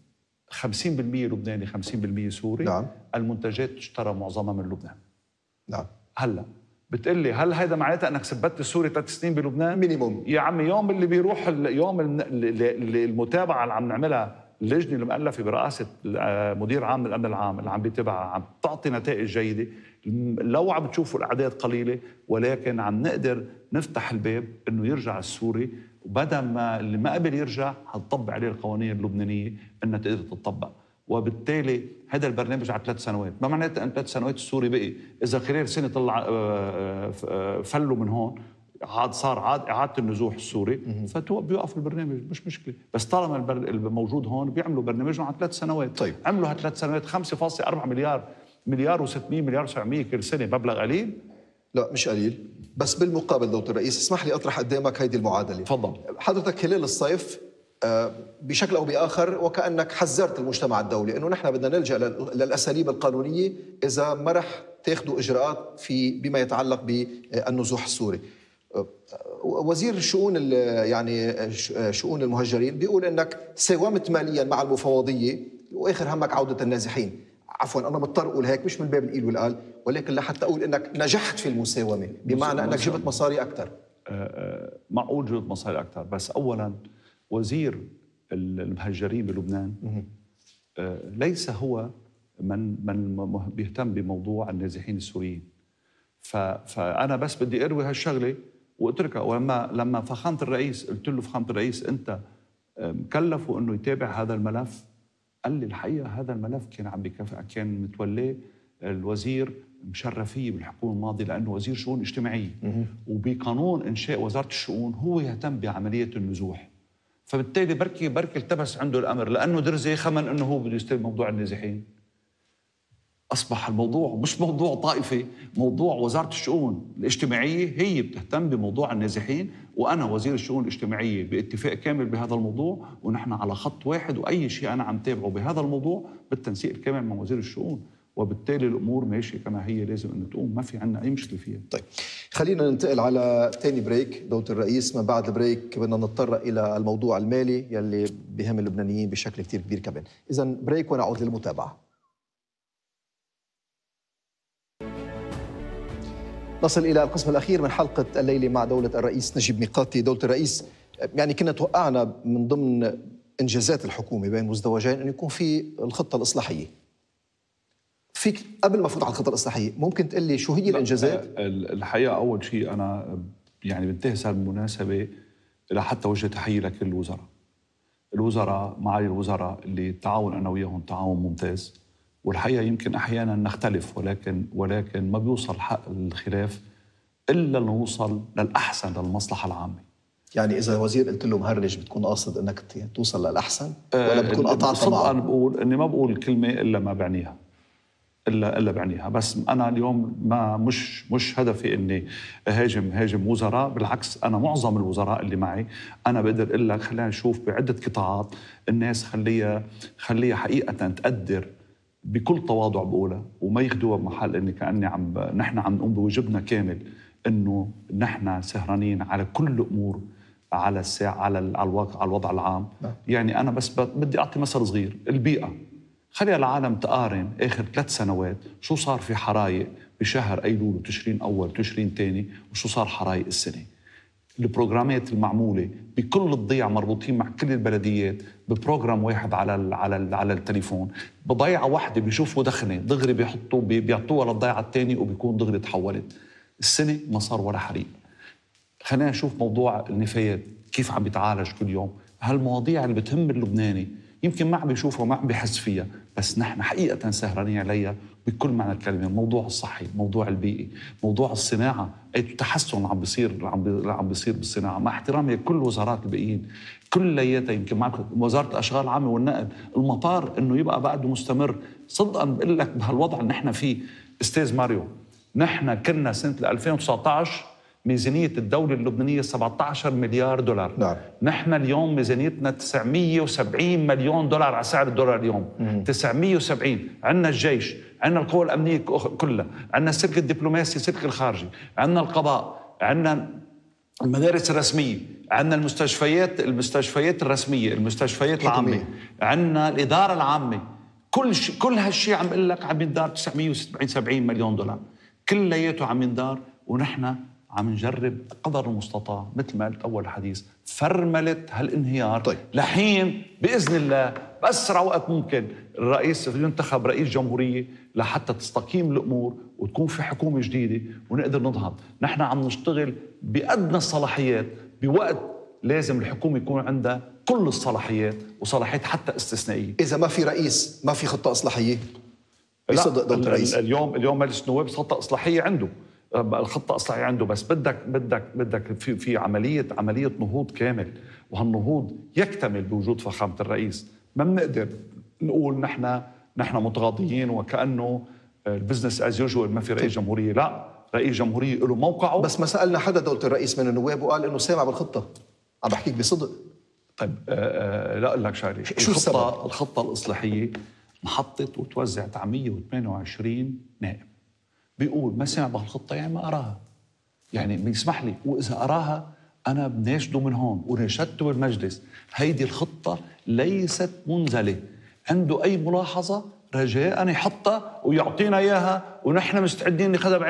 50% لبناني 50% سوري. نعم. المنتجات تشترى معظمها من لبنان. نعم. هلا بتقول لي هل هذا معناتها انك ثبتت السوري 3 سنين بلبنان؟ مينيموم. يا عمي، يوم اللي بيروح يوم المتابعه اللي عم نعملها اللجنه المؤلفه برئاسه مدير عام الامن العام اللي عم بيتابعها عم تعطي نتائج جيده. لو عم تشوفوا الاعداد قليله، ولكن عم نقدر نفتح الباب انه يرجع السوري، وبدل ما اللي ما قبل يرجع حنطبق عليه القوانين اللبنانيه انها تقدر تطبق. وبالتالي هذا البرنامج على 3 سنوات، ما معناتها ان 3 سنوات السوري بقي، اذا خلال سنه طلع فلوا من هون عاد صار اعاده النزوح السوري، بيوقف البرنامج، مش مشكله. بس طالما الموجود هون بيعملوا برنامجهم على 3 سنوات. طيب. عملوا ها3 سنوات 5.4 مليار و600 مليار 700 كل سنه، مبلغ قليل؟ لا مش قليل. بس بالمقابل دكتور الرئيس، اسمح لي اطرح قدامك هيدي المعادله. تفضل. حضرتك خلال الصيف بشكل او باخر وكانك حذرت المجتمع الدولي انه نحن بدنا نلجا للاساليب القانونيه اذا ما رح تاخذوا اجراءات بما يتعلق بالنزوح السوري. وزير الشؤون يعني شؤون المهجرين بيقول انك ساومت ماليا مع المفوضيه واخر همك عوده النازحين. عفوا انا مضطر اقول هيك مش من باب القيل والقال، ولكن لحتى اقول انك نجحت في المساومه، بمعنى انك جبت مصاري اكثر. معقول جبت مصاري اكثر، بس اولا وزير المهجرين بلبنان ليس هو من بيهتم بموضوع النازحين السوريين. فانا بس بدي اروي هالشغله واتركها. ولما فخامه الرئيس قلت له فخامه الرئيس انت مكلفه انه يتابع هذا الملف، قال لي الحقيقه هذا الملف كان متولاه الوزير مشرفيه بالحكومه الماضيه، لانه وزير شؤون اجتماعيه، وبقانون انشاء وزاره الشؤون هو يهتم بعمليه النزوح. فبالتالي بركي التبس عنده الامر، لانه درزي خمن انه هو بده يستلم موضوع النازحين. اصبح الموضوع مش موضوع طائفي، موضوع وزاره الشؤون الاجتماعيه هي بتهتم بموضوع النازحين، وانا وزير الشؤون الاجتماعيه باتفاق كامل بهذا الموضوع، ونحن على خط واحد، واي شيء انا عم تابعه بهذا الموضوع بالتنسيق الكامل مع وزير الشؤون، وبالتالي الامور ماشيه كما هي لازم انه تقوم، ما في عندنا اي مشكله فيها. طيب خلينا ننتقل على ثاني بريك دكتور الرئيس. من بعد البريك بدنا نضطر الى الموضوع المالي يلي بهم اللبنانيين بشكل كثير كبير كمان. اذا بريك ونعود للمتابعه. نصل إلى القسم الأخير من حلقة الليلة مع دولة الرئيس نجيب ميقاتي. دولة الرئيس، يعني كنا توقعنا من ضمن إنجازات الحكومة بين مزدوجين أن يكون في الخطة الإصلاحية. فيك قبل ما أفوت على الخطة الإصلاحية ممكن تقول لي شو هي الإنجازات؟ الحقيقة أول شيء أنا يعني بنتهز هالمناسبة لحتى وجه تحية لكل الوزراء معالي الوزراء اللي التعاون أنا وياهم تعاون ممتاز. والحقيقة يمكن أحياناً نختلف، ولكن ما بيوصل حق الخلاف إلا نوصل للأحسن للمصلحة العامة. يعني إذا وزير قلت له مهرج بتكون قاصد أنك توصل للأحسن ولا بتكون قطعت معه؟ أنا بقول إني ما بقول كلمة إلا ما بعنيها، إلا بعنيها. بس أنا اليوم ما مش هدفي إني هاجم وزراء، بالعكس أنا معظم الوزراء اللي معي أنا بقدر أقول لك خلينا نشوف بعدة قطاعات الناس خليها حقيقة تقدر بكل تواضع بقولها، وما ياخذوها بمحل اني كاني نحن عم نقوم بواجبنا كامل، انه نحن سهرانين على كل الامور على الساعه على الوضع العام. يعني انا بس بدي اعطي مثل صغير، البيئه خليها العالم تقارن اخر 3 سنوات شو صار في حرايق بشهر ايلول وتشرين اول وتشرين ثاني، وشو صار حرايق السنه. البروجرامات المعموله بكل الضيع مربوطين مع كل البلديات ببروجرام واحد على التليفون، بضيعه واحده بيشوفوا دخنه دغري بيعطوها للضيعه الثانيه وبيكون دغري تحولت. السنه ما صار ولا حريق. خلينا نشوف موضوع النفايات كيف عم بيتعالج كل يوم. هالمواضيع اللي بتهم اللبناني يمكن ما عم بيشوفها وما عم بيحس فيها، بس نحن حقيقة سهرانين عليها بكل معنى الكلمة. الموضوع الصحي، موضوع البيئي، موضوع الصناعة، التحسن عم بيصير بالصناعة، مع احترامي لكل وزارات الباقيين كلياتها. يمكن معك وزارة الأشغال العامة والنقل، المطار إنه يبقى بعده مستمر. صدقاً بقول لك بهالوضع اللي نحن فيه أستاذ ماريو، نحن كنا سنة 2019 ميزانية الدولة اللبنانية 17 مليار دولار. نعم. نحن اليوم ميزانيتنا 970 مليون دولار على سعر الدولار اليوم. 970. عندنا الجيش، عندنا القوى الأمنية كلها، عندنا السلك الدبلوماسي، السلك الخارجي، عندنا القضاء، عندنا المدارس الرسمية، عندنا المستشفيات الرسمية، المستشفيات العامة، عندنا الإدارة العامة. كل هالشيء عم بقول لك عم يندار 970 مليون دولار كلياته عم يندار، ونحن عم نجرب قدر المستطاع مثل ما قلت أول حديث فرملة هالانهيار. طيب. لحين بإذن الله بأسرع وقت ممكن الرئيس ينتخب رئيس جمهورية لحتى تستقيم الأمور وتكون في حكومة جديدة ونقدر ننهض. نحن عم نشتغل بأدنى الصلاحيات بوقت لازم الحكومة يكون عندها كل الصلاحيات وصلاحيات حتى استثنائية. إذا ما في رئيس ما في خطة إصلاحية بصدق دولة الرئيس. اليوم مجلس النواب خطة إصلاحية عنده، الخطة إصلاحية عنده، بس بدك في عملية نهوض كامل، وهالنهوض يكتمل بوجود فخامة الرئيس. ما بنقدر نقول نحن متغاضيين وكأنه البزنس از يوجوال ما في رئيس جمهورية. لا، رئيس جمهورية له موقعه. بس ما سألنا حدا دولة الرئيس من النواب وقال إنه سامع بالخطة. عم بحكيك بصدق. طيب لا أقول لك شغله، شو السبب؟ الخطة الإصلاحية انحطت وتوزعت على 128 نائب. بيقول ما سمع بهالخطة يعني ما أراها، يعني بيسمح لي، وإذا أراها أنا بناشده من هون وناشدته بالمجلس. هيدي الخطة ليست منزلة، عنده أي ملاحظة رجاء يحطها ويعطينا إياها، ونحن مستعدين ناخذها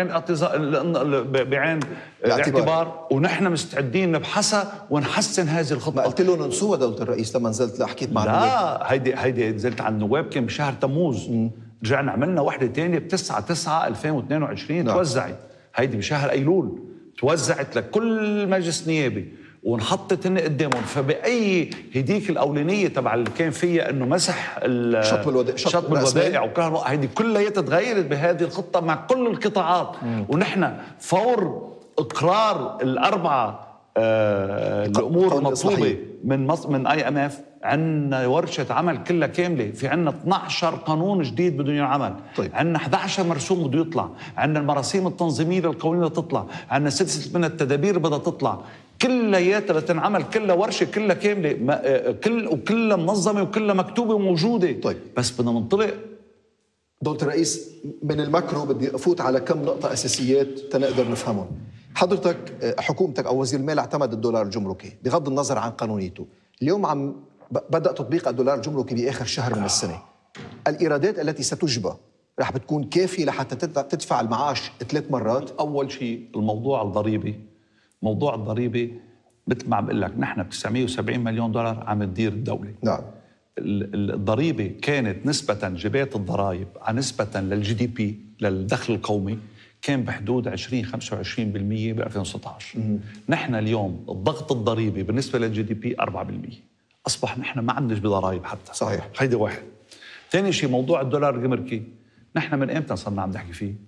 بعين الاعتبار، ونحن مستعدين نبحثها ونحسن هذه الخطة. ما قلت له ننسوها دولة الرئيس لما نزلت حكيت مع النواب؟ لا، هيدي نزلت على النواب كان بشهر تموز. رجعنا عملنا واحدة تانية ب9/9/2022 توزعت. هيدي بشهر أيلول توزعت لكل مجلس نيابي ونحطت هن قدامهم. فبأي هديك الأولانية تبع اللي كان فيها إنه مسح شطب الودائع وكهرباء، هيدي كلها تغيرت بهذه الخطة مع كل القطاعات. ونحن فور إقرار الأربعة الأمور المطلوبة من IMF عندنا ورشة عمل كلها كاملة. في عندنا 12 قانون جديد بدهم ينعمل. طيب. عندنا 11 مرسوم بده يطلع، عندنا المراسيم التنظيمية للقوانين بدها تطلع، عندنا سلسلة من التدابير بدها تطلع، كلياتها لتنعمل، كلها ورشة كلها كاملة، وكلها منظمة وكلها مكتوبة وموجودة. طيب. بس بدنا ننطلق. دولة الرئيس من الماكرو بدي أفوت على كم نقطة أساسيات تنقدر نفهمهم. حضرتك حكومتك أو وزير المال اعتمد الدولار الجمركي بغض النظر عن قانونيته. اليوم بدأ تطبيق الدولار الجمركي بآخر شهر من السنة. الإيرادات التي ستجبى رح بتكون كافية لحتى تدفع المعاش 3 مرات؟ أول شيء الموضوع الضريبي. موضوع الضريبة مثل ما عم بقول لك نحن ب 970 مليون دولار عم تدير الدولة. نعم. الضريبة كانت نسبة جبات الضرائب نسبة للجي دي بي للدخل القومي كان بحدود 20-25% ب 2016. نحن اليوم الضغط الضريبي بالنسبة للجي دي بي 4%. أصبح نحن ما عندناش بضرائب حتى. صحيح. هيدا واحد. ثاني شيء موضوع الدولار الجمركي، نحن من امتى صرنا عم نحكي فيه؟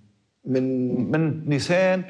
من نيسان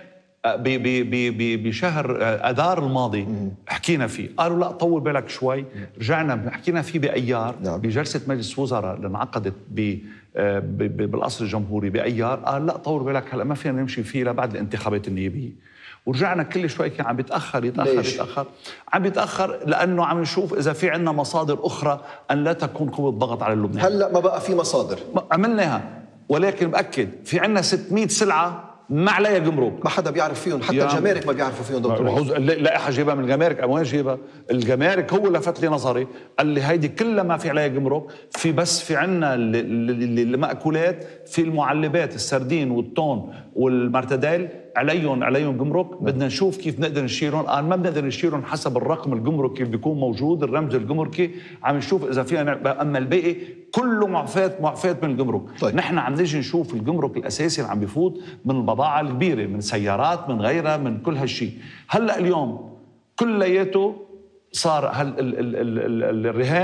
بشهر اذار الماضي حكينا فيه. قالوا لا طول بالك شوي، رجعنا حكينا فيه بايار. نعم. بجلسه مجلس وزراء اللي انعقدت بالقصر الجمهوري بايار، قال لا طول بالك هلا ما فينا نمشي فيه لبعد الانتخابات النيابيه. ورجعنا كل شوي كان عم يتأخر عم يتأخر لأنه عم نشوف إذا في عنا مصادر أخرى أن لا تكون قوة ضغط على اللبنان. هلأ ما بقى في مصادر عملناها، ولكن بأكد في عنا 600 سلعة ما عليها جمرك، ما حدا بيعرف فيهم، حتى الجمارك ما بيعرفوا فيهم. دكتور لا جيبها من الجمارك أو وين جيبها؟ الجمارك هو لفت لي نظري، قال لي هيدي كلها ما في عليها جمرك، في بس في عنا المأكولات، في المعلبات السردين والتون والمرتديل عليهم جمرك. بدنا نشوف كيف نقدر نشيلهم. ما بنقدر نشيلهم حسب الرقم الجمركي اللي بيكون موجود، الرمز الجمركي، عم نشوف اذا فينا. اما الباقي كله معفات من الجمرك. طيب. نحن عم نيجي نشوف الجمرك الاساسي اللي عم بيفوت من البضاعه الكبيره، من سيارات، من غيرها، من كل هالشيء. هلا اليوم كلياته صار الرهان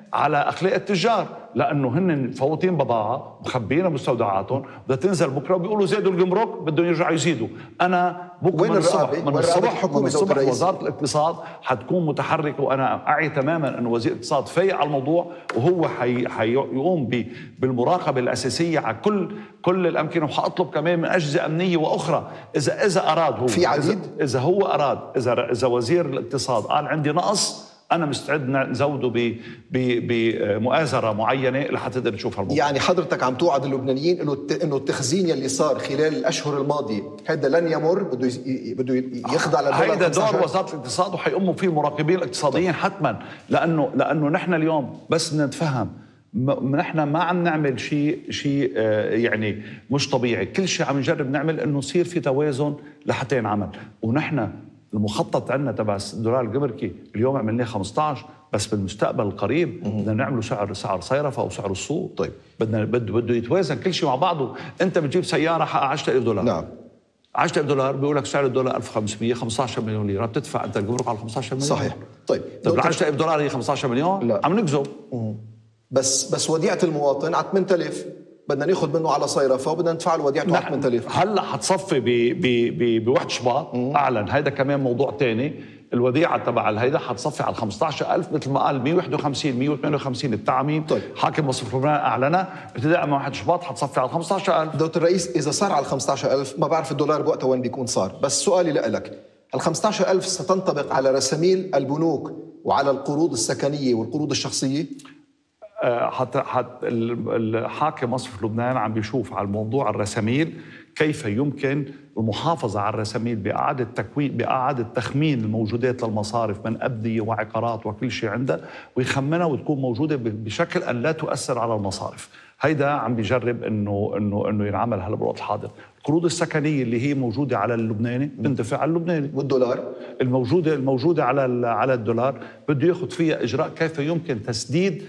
على اخلاق التجار، لانه هن فوتين بضاعه مخبيين مستودعاتهم، بدها تنزل بكره وبيقولوا زادوا الجمرك بدهم يرجعوا يزيدوا. انا بكره وين من الصبح الرقابة؟ من الصبح الحكومة من الصبح دكتور رئيس؟ وزاره الاقتصاد حتكون متحركه، وانا اعي تماما انه وزير الاقتصاد فايق على الموضوع، وهو حيقوم بالمراقبه الاساسيه على كل الامكنه، وحاطلب كمان من اجهزه امنيه واخرى اذا اراد هو في عديد، اذا هو اراد، اذا وزير الاقتصاد قال عندي نقص، أنا مستعد نزوده بمؤازرة معينة لحتى تقدر تشوف هالموضوع. يعني حضرتك عم توعد اللبنانيين إنه التخزين يلي صار خلال الأشهر الماضية هذا لن يمر، بده يخضع للدولار. هيدا دور وزارة الاقتصاد وحيقوموا فيه المراقبين الاقتصاديين حتما، لأنه نحن اليوم بس نتفهم، نحن ما عم نعمل شيء يعني مش طبيعي، كل شيء عم نجرب نعمل إنه يصير في توازن لحتى ينعمل. ونحن المخطط عندنا تبع الدولار الجمركي اليوم عملناه 15، بس بالمستقبل القريب بدنا نعمله سعر صيرفه او سعر السوق. طيب بده يتوازن كل شيء مع بعضه. انت بتجيب سياره حقها 10000 دولار، نعم 10000 دولار بيقول لك سعر الدولار 1500، 15 مليون ليره، بتدفع انت الجمرك على 15 مليون. صحيح. طيب 10000 دولار هي 15 مليون، لا. عم نكذب. بس وديعه المواطن على 8000 بدنا ناخذ منه على صيرفه وبدنا ندفع له وديعته على 8000. هلا حتصفي بوحده شباط، اعلن هيدا كمان موضوع ثاني، الوديعه تبع الهيدا حتصفي على 15000 مثل ما قال 151 158 التعميم. طيب. حاكم مصرف لبنان اعلنها ابتداء من 1 شباط حتصفي على 15000. دكتور الرئيس اذا صار على 15000 ما بعرف الدولار بوقتها وين بيكون صار، بس سؤالي لك، ال 15000 ستنطبق على رساميل البنوك وعلى القروض السكنيه والقروض الشخصيه؟ حتى الحاكم مصرف لبنان عم بيشوف على الموضوع الرساميل كيف يمكن المحافظة على الرساميل بإعادة تخمين الموجودات للمصارف من أبنية وعقارات وكل شيء عندها، ويخمنها وتكون موجودة بشكل أن لا تؤثر على المصارف. هيدا عم بيجرب إنه ينعمل هلا بالوقت الحاضر. القروض السكنية اللي هي موجودة على اللبناني بندفع على اللبناني، والدولار الموجودة على الدولار بده ياخذ فيها إجراء كيف يمكن تسديد.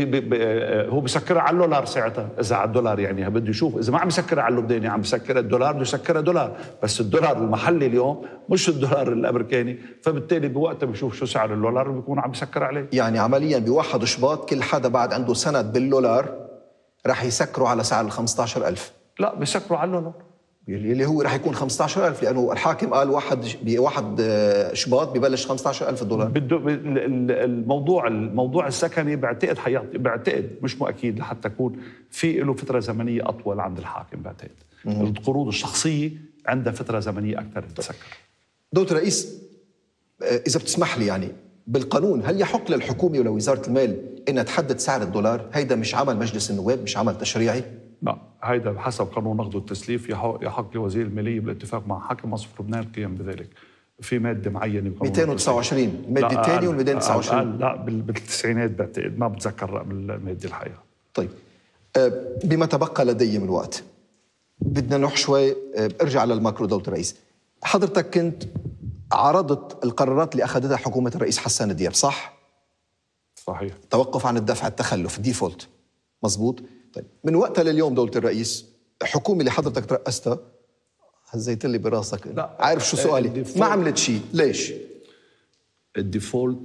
هو بيسكرها على الدولار ساعتها، اذا على الدولار يعني بده يشوف، اذا ما عم يسكرها على اللبناني عم يسكرها الدولار بده يسكرها دولار، بس الدولار المحلي اليوم مش الدولار الامريكاني، فبالتالي بوقتها بيشوف شو سعر الدولار وبيكون عم يسكر عليه. يعني عمليا بواحد شباط كل حدا بعد عنده سند بالدولار راح يسكروا على سعر ال 15000. لا بيسكروا على الدولار اللي هو راح يكون 15000، لانه الحاكم قال بواحد شباط ببلش 15000 دولار. بده الموضوع السكني بعتقد مش مؤكد لحتى يكون في له فتره زمنيه اطول عند الحاكم. بعتقد القروض الشخصيه عندها فتره زمنيه اكثر تتسكر. دكتور رئيس اذا بتسمح لي، يعني بالقانون هل يحق للحكومه ولوزاره المال انها تحدد سعر الدولار؟ هيدا مش عمل مجلس النواب، مش عمل تشريعي؟ لا، هيدا بحسب قانون نقد والتسليف يحق لوزير الماليه بالاتفاق مع حاكم مصرف لبنان القيام بذلك. في ماده معينه 229 الماده الثانيه وال 229. لا بالتسعينات بعتقد، ما بتذكر رقم الماده الحقيقه. طيب بما تبقى لدي من وقت بدنا نروح شوي ارجع للماكرو. دكتور الرئيس حضرتك كنت عرضت القرارات اللي اخذتها حكومه الرئيس حسان دياب، صح؟ صحيح. توقف عن الدفع، التخلف، ديفولت، مزبوط. طيب من وقتها لليوم دولة الرئيس الحكومة اللي حضرتك ترأستها هزيت لي براسك، لا عارف شو سؤالي؟ ما عملت شيء، ليش؟ الديفولت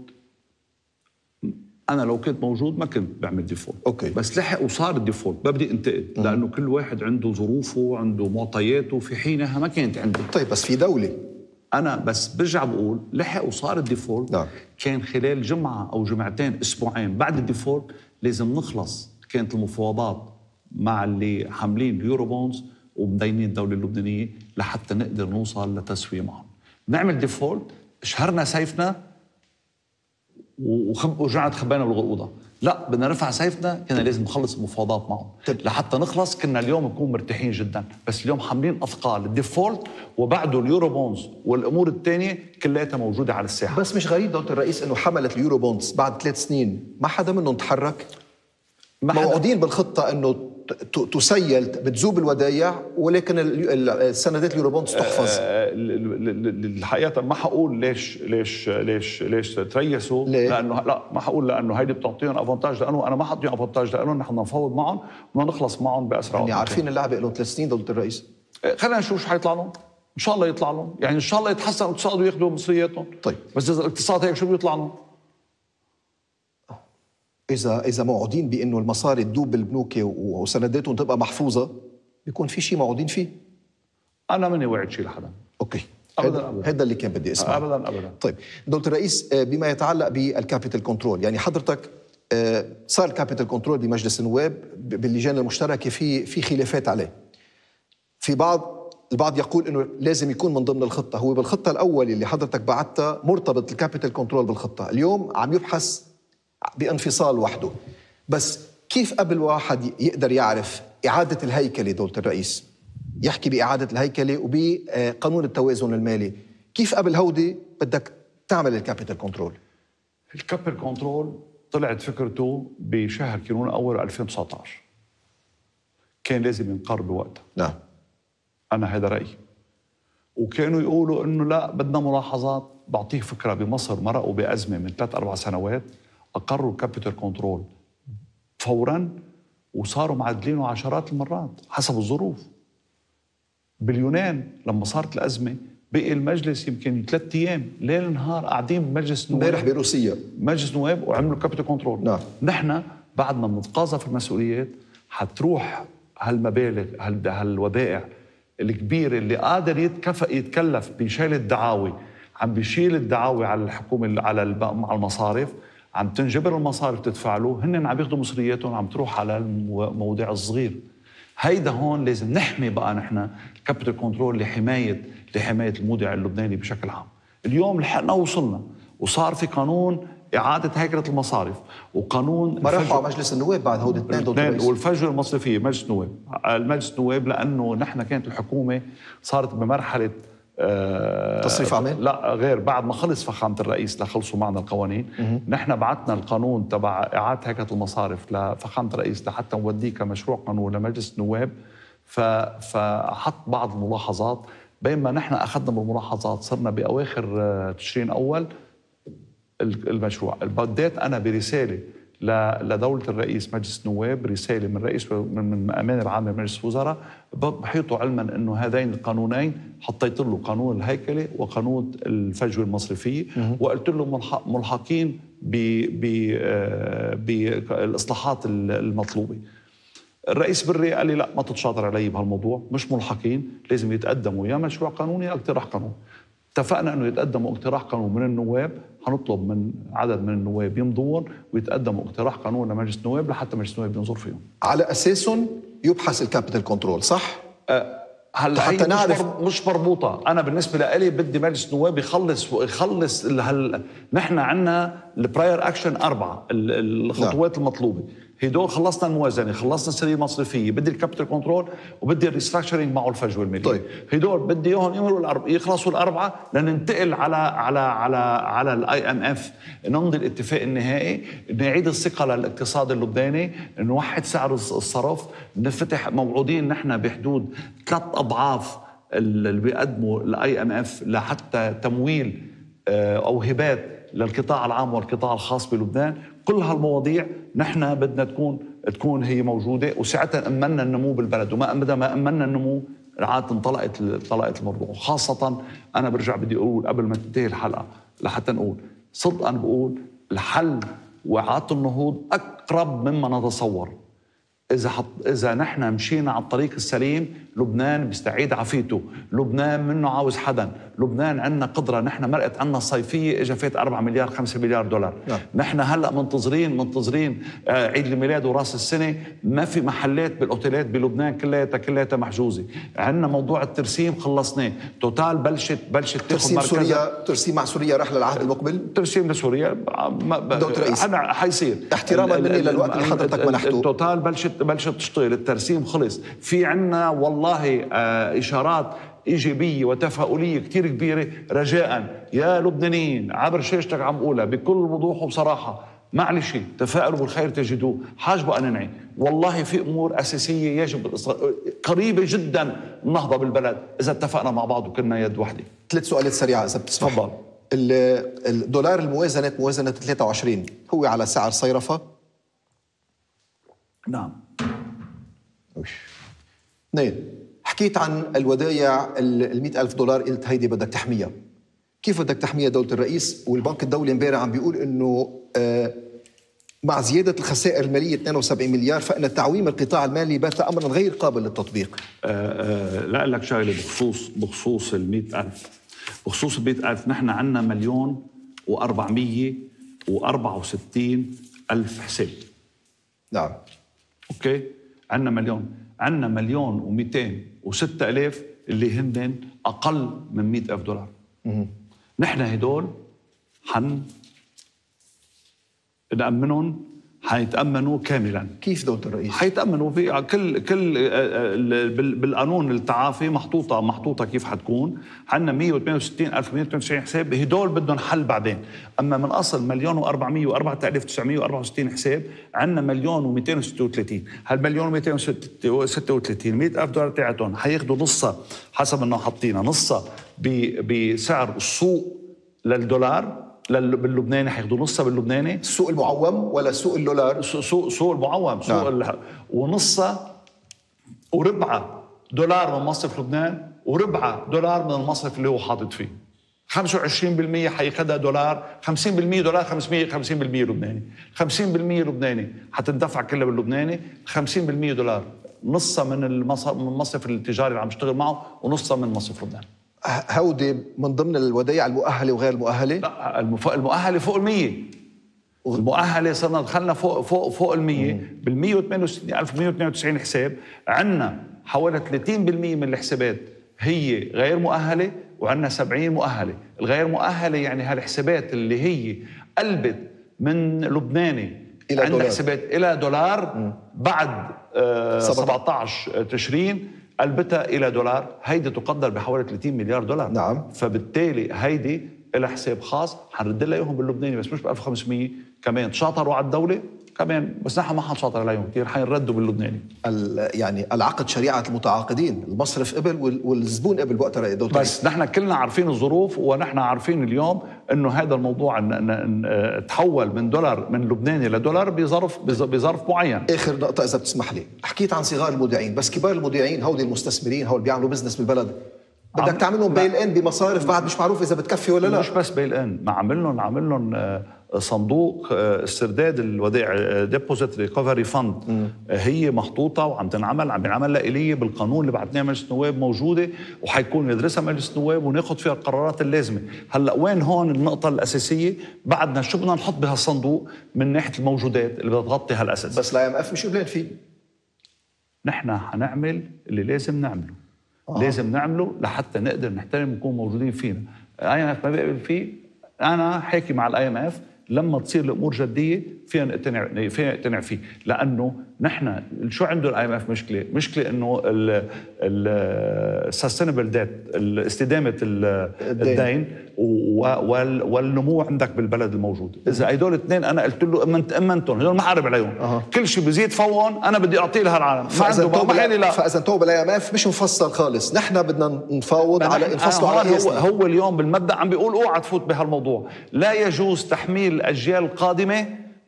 أنا لو كنت موجود ما كنت بعمل ديفولت. أوكي. بس لحق وصار الديفولت، ما بدي انتقد لأنه كل واحد عنده ظروفه، عنده معطياته، في حينها ما كانت عندي. طيب بس في دولة، أنا بس برجع بقول لحق وصار الديفولت. نعم. كان خلال جمعة أو جمعتين أسبوعين بعد الديفولت لازم نخلص. كانت المفاوضات مع اللي حاملين اليورو بونز ومدينين الدولة اللبنانية لحتى نقدر نوصل لتسوية معهم. نعمل ديفولت، شهرنا سيفنا ورجعنا خبينا بالغرقوضة. لا، بدنا نرفع سيفنا، كنا لازم نخلص المفاوضات معهم لحتى نخلص. كنا اليوم نكون مرتاحين جدا، بس اليوم حاملين أثقال الديفولت وبعده اليورو بونز والأمور الثانية كلها موجودة على الساحة. بس مش غريب دكتور الرئيس إنه حملت اليورو بونز بعد 3 سنين ما حدا منهم تحرك؟ موعودين بالخطة إنه تسيل بتذوب الودايع، ولكن السندات اليوروبونز تحفظ. الحقيقة ما حقول ليش تريسوا، لأنه لا ما حقول لأنه هيدي بتعطيهم أفانتاج، لأنه أنا ما حاطيهم أفانتاج، لأنه نحن نفاوض معهم ونخلص معهم بأسرع وقت. يعني عارفين اللعبة لهم 3 سنين دولة الرئيس. خلينا نشوف شو حيطلع لهم، إن شاء الله يطلع لهم، يعني إن شاء الله يتحسن الاقتصاد وياخذوا مصرياتهم. طيب بس إذا الاقتصاد هيك شو بيطلع لهم؟ اذا موعودين بانه المصاري تدوب بالبنوك وسنداتهم تبقى محفوظه، بيكون في شيء موعودين فيه. انا ماني واعد شيء لحدا. اوكي، ابدا هذا اللي كان بدي اسمعه. ابدا. طيب دكتور الرئيس، بما يتعلق بالكابيتال كنترول، يعني حضرتك صار الكابيتال كنترول بمجلس النواب باللجان المشتركه في خلافات عليه. في البعض يقول انه لازم يكون من ضمن الخطه، هو بالخطه الاول اللي حضرتك بعتها مرتبط الكابيتال كنترول بالخطه، اليوم عم يبحث بانفصال وحده. بس كيف قبل واحد يقدر يعرف اعاده الهيكله دولة الرئيس، يحكي باعاده الهيكله وبقانون التوازن المالي، كيف قبل هودي بدك تعمل الكابيتال كنترول؟ الكابيتال كنترول طلعت فكرته بشهر كانون اول 2019، كان لازم ينقر بوقتها. نعم، انا هذا رايي. وكانوا يقولوا انه لا بدنا ملاحظات. بعطيك فكره، بمصر مرقوا بازمه من 3-4 سنوات، اقروا الكابيتال كنترول فورا وصاروا معدلينه عشرات المرات حسب الظروف. باليونان لما صارت الازمه بقي المجلس يمكن 3 ايام ليل نهار قاعدين بمجلس النواب، امبارح بروسيا مجلس نواب وعملوا كابيتال كنترول. نعم. نحن بعد ما بنتقاضى في المسؤوليات حتروح هالمبالغ هالودائع الكبيره اللي قادر يتكلف بشيل الدعاوي، عم بيشيل الدعاوي على الحكومه مع المصارف، عم تنجبر المصارف تدفع له، هن عم ياخذوا مصرياتهم عم تروح على المواضيع الصغير. هيدا هون لازم نحمي بقى نحن الكابيتال كنترول لحمايه المودع اللبناني بشكل عام. اليوم لحقنا وصلنا وصار في قانون إعادة هيكلة المصارف وقانون ما راحوا على مجلس النواب بعد هودي الاثنين والفجوة المصرفية مجلس النواب. المجلس النواب لأنه نحن كانت الحكومة صارت بمرحلة تصريف أعمال؟ لا غير بعد ما خلص فخامة الرئيس لخلصوا معنا القوانين. نحن بعتنا القانون تبع إعادة هيكلة المصارف لفخامة الرئيس لحتى نوديه كمشروع قانون لمجلس النواب، فحط بعض الملاحظات. بينما نحن أخذنا بالملاحظات صرنا بأواخر تشرين أول المشروع. بديت أنا برسالة لدولة الرئيس مجلس النواب، رسالة من رئيس من أمان العام لمجلس الوزراء بحيطوا علما أنه هذين القانونين حطيت له قانون الهيكلة وقانون الفجوة المصرفية، وقلت له ملحقين بالإصلاحات المطلوبة. الرئيس بري قال لي لا ما تتشاطر علي بهالموضوع، مش ملحقين، لازم يتقدموا يا مشروع قانوني يا اقتراح قانون. اتفقنا انه يتقدموا اقتراح قانون من النواب، حنطلب من عدد من النواب يمضون ويتقدموا اقتراح قانون لمجلس النواب لحتى مجلس النواب ينظر فيهم. على اساسهم يبحث الكابيتال كنترول، صح؟ هلا حتى نعرف مش مربوطه. انا بالنسبه لي بدي مجلس النواب يخلص نحن عندنا البراير اكشن 4 الخطوات المطلوبه، هدول خلصنا الموازنه، خلصنا السريه المصرفيه، بدي الكابيتال كنترول وبدي الريستراكشرنج معه الفجوه الماليه. طيب. هدول بدي اياهم يخلصوا الاربعه لننتقل على الاي ام اف، نمضي الاتفاق النهائي، نعيد الثقه للاقتصاد اللبناني، نوحد سعر الصرف، نفتح موعودين نحن بحدود 3 أضعاف اللي بيقدموا الاي ام اف لحتى تمويل او هبات للقطاع العام والقطاع الخاص بلبنان. كل هالمواضيع نحن بدنا تكون هي موجوده، وساعتها امنا النمو بالبلد، وما امنا النمو عاد انطلقت الموضوع. خاصه انا برجع بدي اقول قبل ما تنتهي الحلقه لحتى نقول صدقا بقول الحل واعاده النهوض اقرب مما نتصور. إذا نحن مشينا على الطريق السليم، لبنان بيستعيد عافيته، لبنان منه عاوز حدا، لبنان عندنا قدرة. نحن مرقت عندنا الصيفية إجا فات 4 مليار 5 مليار دولار. نحن هلأ منتظرين عيد الميلاد وراس السنة، ما في محلات بالأوتيلات بلبنان كلياتها محجوزة. عندنا موضوع الترسيم خلصناه، توتال بلشت ترسيم سوريا، ترسيم مع سوريا رح للعهد المقبل، ترسيم لسوريا دكتور رئيس حيصير احتراما مني للوقت اللي حضرتك منحته. توتال بلشت تشتغل، الترسيم خلص. في عنا والله إشارات إيجابية وتفاؤلية كتير كبيرة. رجاء يا لبنانيين عبر شاشتك عم قولها بكل وضوح وبصراحة، معلش تفاءلوا بالخير تجدوه. حاج بقى ننعي، والله في أمور أساسية يجب قريبة جدا النهضة بالبلد إذا اتفقنا مع بعض وكنا يد واحدة. 3 سؤالات سريعة إذا بتسمح. تفضل. الدولار موازنة 23 هو على سعر صيرفة؟ نعم. 2، حكيت عن الودايع $100,000، قلت هيدي بدك تحميها. كيف بدك تحميها دولة الرئيس؟ والبنك الدولي امبارح عم بيقول انه مع زيادة الخسائر المالية 72 مليار فإن تعويم القطاع المالي بات أمرا غير قابل للتطبيق. لا لك شغلة بخصوص ال 100,000. بخصوص ال 100,000 نحن عندنا 1,464,000 حساب. نعم. اوكي، عندنا 1,206,000 اللي هن اقل من 100,000 دولار. نحن هدول نأمنهم، حيتأمنوا كاملا. كيف دولة الرئيس؟ حيتأمنوا في كل بالقانون التعافي محطوطة كيف حتكون. عندنا 168,192 حساب، هدول بدهم حل بعدين. أما من أصل 1,404,964 حساب عندنا 1,236. هال1,236 100,000 دولار تاعتهم حياخدوا نصها حسب انه حاطينها، نصها بسعر السوق للدولار باللبناني، حياخدوا نصها باللبناني. السوق المعوم ولا سوق اللولار؟ سوق المعوم، سوق ونصها وربعها دولار من مصرف لبنان وربعها دولار من المصرف اللي هو حاطط فيه. 25% حياخدها دولار، 50% دولار، 50% لبناني. 50% لبناني حتندفع كلها باللبناني، 50% دولار، نصها من المصرف التجاري اللي عم يشتغل معه ونصها من مصرف لبنان. هودي من ضمن الودائع المؤهله وغير المؤهله؟ لا، المؤهله فوق ال100. المؤهله صرنا دخلنا فوق ال100. بال168,192 حساب عندنا حوالي 30% من الحسابات هي غير مؤهله، وعندنا 70 مؤهله. الغير مؤهله يعني هالحسابات اللي هي قلبت من لبناني الى عندنا دولار، حسابات الى دولار بعد 17 تشرين قلبتها إلى دولار. هيدي تقدر بحوالي 30 مليار دولار. نعم. فبالتالي هيدي لها حساب خاص حنرد لها اياهم باللبناني، بس مش ب 1500 كمان. تشاطروا على الدولة كمان، بس نحن ما حنشاطر عليهم كثير، حينردوا باللبناني. يعني العقد شريعة المتعاقدين، المصرف قبل والزبون قبل بوقتها. بس نحن كلنا عارفين الظروف، ونحن عارفين اليوم انه هذا الموضوع تحول من دولار، من لبناني لدولار بظرف معين. اخر نقطة اذا بتسمح لي، حكيت عن صغار المودعين، بس كبار المودعين هودي المستثمرين هول بيعملوا بزنس بالبلد، بدك تعملهم بيل ان بمصارف بعد مش معروف اذا بتكفي ولا لا. مش بس بيل ان، ما عامل لهم صندوق استرداد الودائع، ديبوزيت ريكفري فند. هي محطوطه وعم تنعمل، عم بينعمل لها آلية بالقانون اللي بعتناه مجلس النواب موجوده، وحيكون يدرسها مجلس النواب وناخذ فيها القرارات اللازمه. هلا وين هون النقطه الاساسيه؟ بعدنا شو بدنا نحط بهالصندوق من ناحيه الموجودات اللي بدها تغطي هالاساس. بس لا IMF مش قبلان فيه. نحن حنعمل اللي لازم نعمله. لازم نعمله لحتى نقدر نحترم ونكون موجودين فينا. IMF ما بيقبل فيه. انا حاكي مع IMF لما تصير الامور جديه فينا نقتنع فيه، لانه نحن شو عنده IMF مشكله انه السستينبل ديت، استدامه الدين والنمو عندك بالبلد الموجود. اذا هدول الاثنين انا قلت له امنتهم، هدول ما حارب عليهم. كل شيء بزيد فوقهم انا بدي اعطيه لهالعالم. فاذا انتوا IMF مش مفصل خالص، نحن بدنا نفاوض على نفصلوا على هو اليوم بالمبدا عم بيقول اوعى تفوت بهالموضوع. لا يجوز تحميل الاجيال القادمه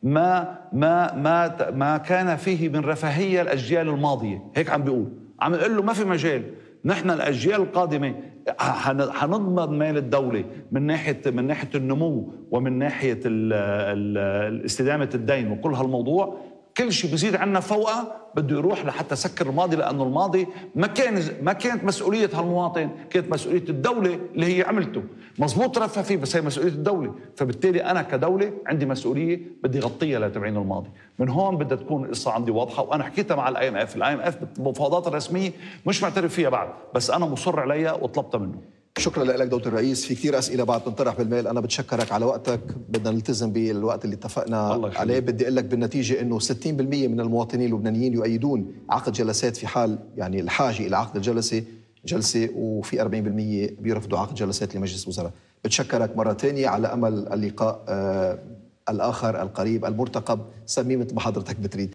ما كان فيه من رفاهيه الاجيال الماضيه. هيك عم بيقول، عم يقول له ما في مجال. نحن الاجيال القادمه حنضمن مال الدوله من ناحيه النمو ومن ناحيه استدامه الدين وكل هالموضوع. كل شيء بيزيد عنا فوقها بده يروح لحتى سكر الماضي، لانه الماضي ما كانت مسؤوليه هالمواطن، كانت مسؤوليه الدوله اللي هي عملته. مزبوط رفع فيه، بس هي مسؤوليه الدوله. فبالتالي انا كدوله عندي مسؤوليه بدي اغطيها لتبعين الماضي. من هون بدها تكون القصه عندي واضحه، وانا حكيتها مع IMF بالمفاوضات الرسميه مش معترف فيها بعد، بس انا مصر عليها وطلبتها منه. شكرا لك دكتور الرئيس. في كثير اسئله بعد تنطرح بالميل، انا بتشكرك على وقتك، بدنا نلتزم بالوقت اللي اتفقنا عليه. بدي اقول لك بالنتيجه انه 60% من المواطنين اللبنانيين يؤيدون عقد جلسات في حال يعني الحاجه الى عقد جلسه، وفي 40% بيرفضوا عقد جلسات لمجلس الوزراء. بتشكرك مره ثانيه، على امل اللقاء الاخر القريب المرتقب، سميه مثل ما حضرتك بتريد.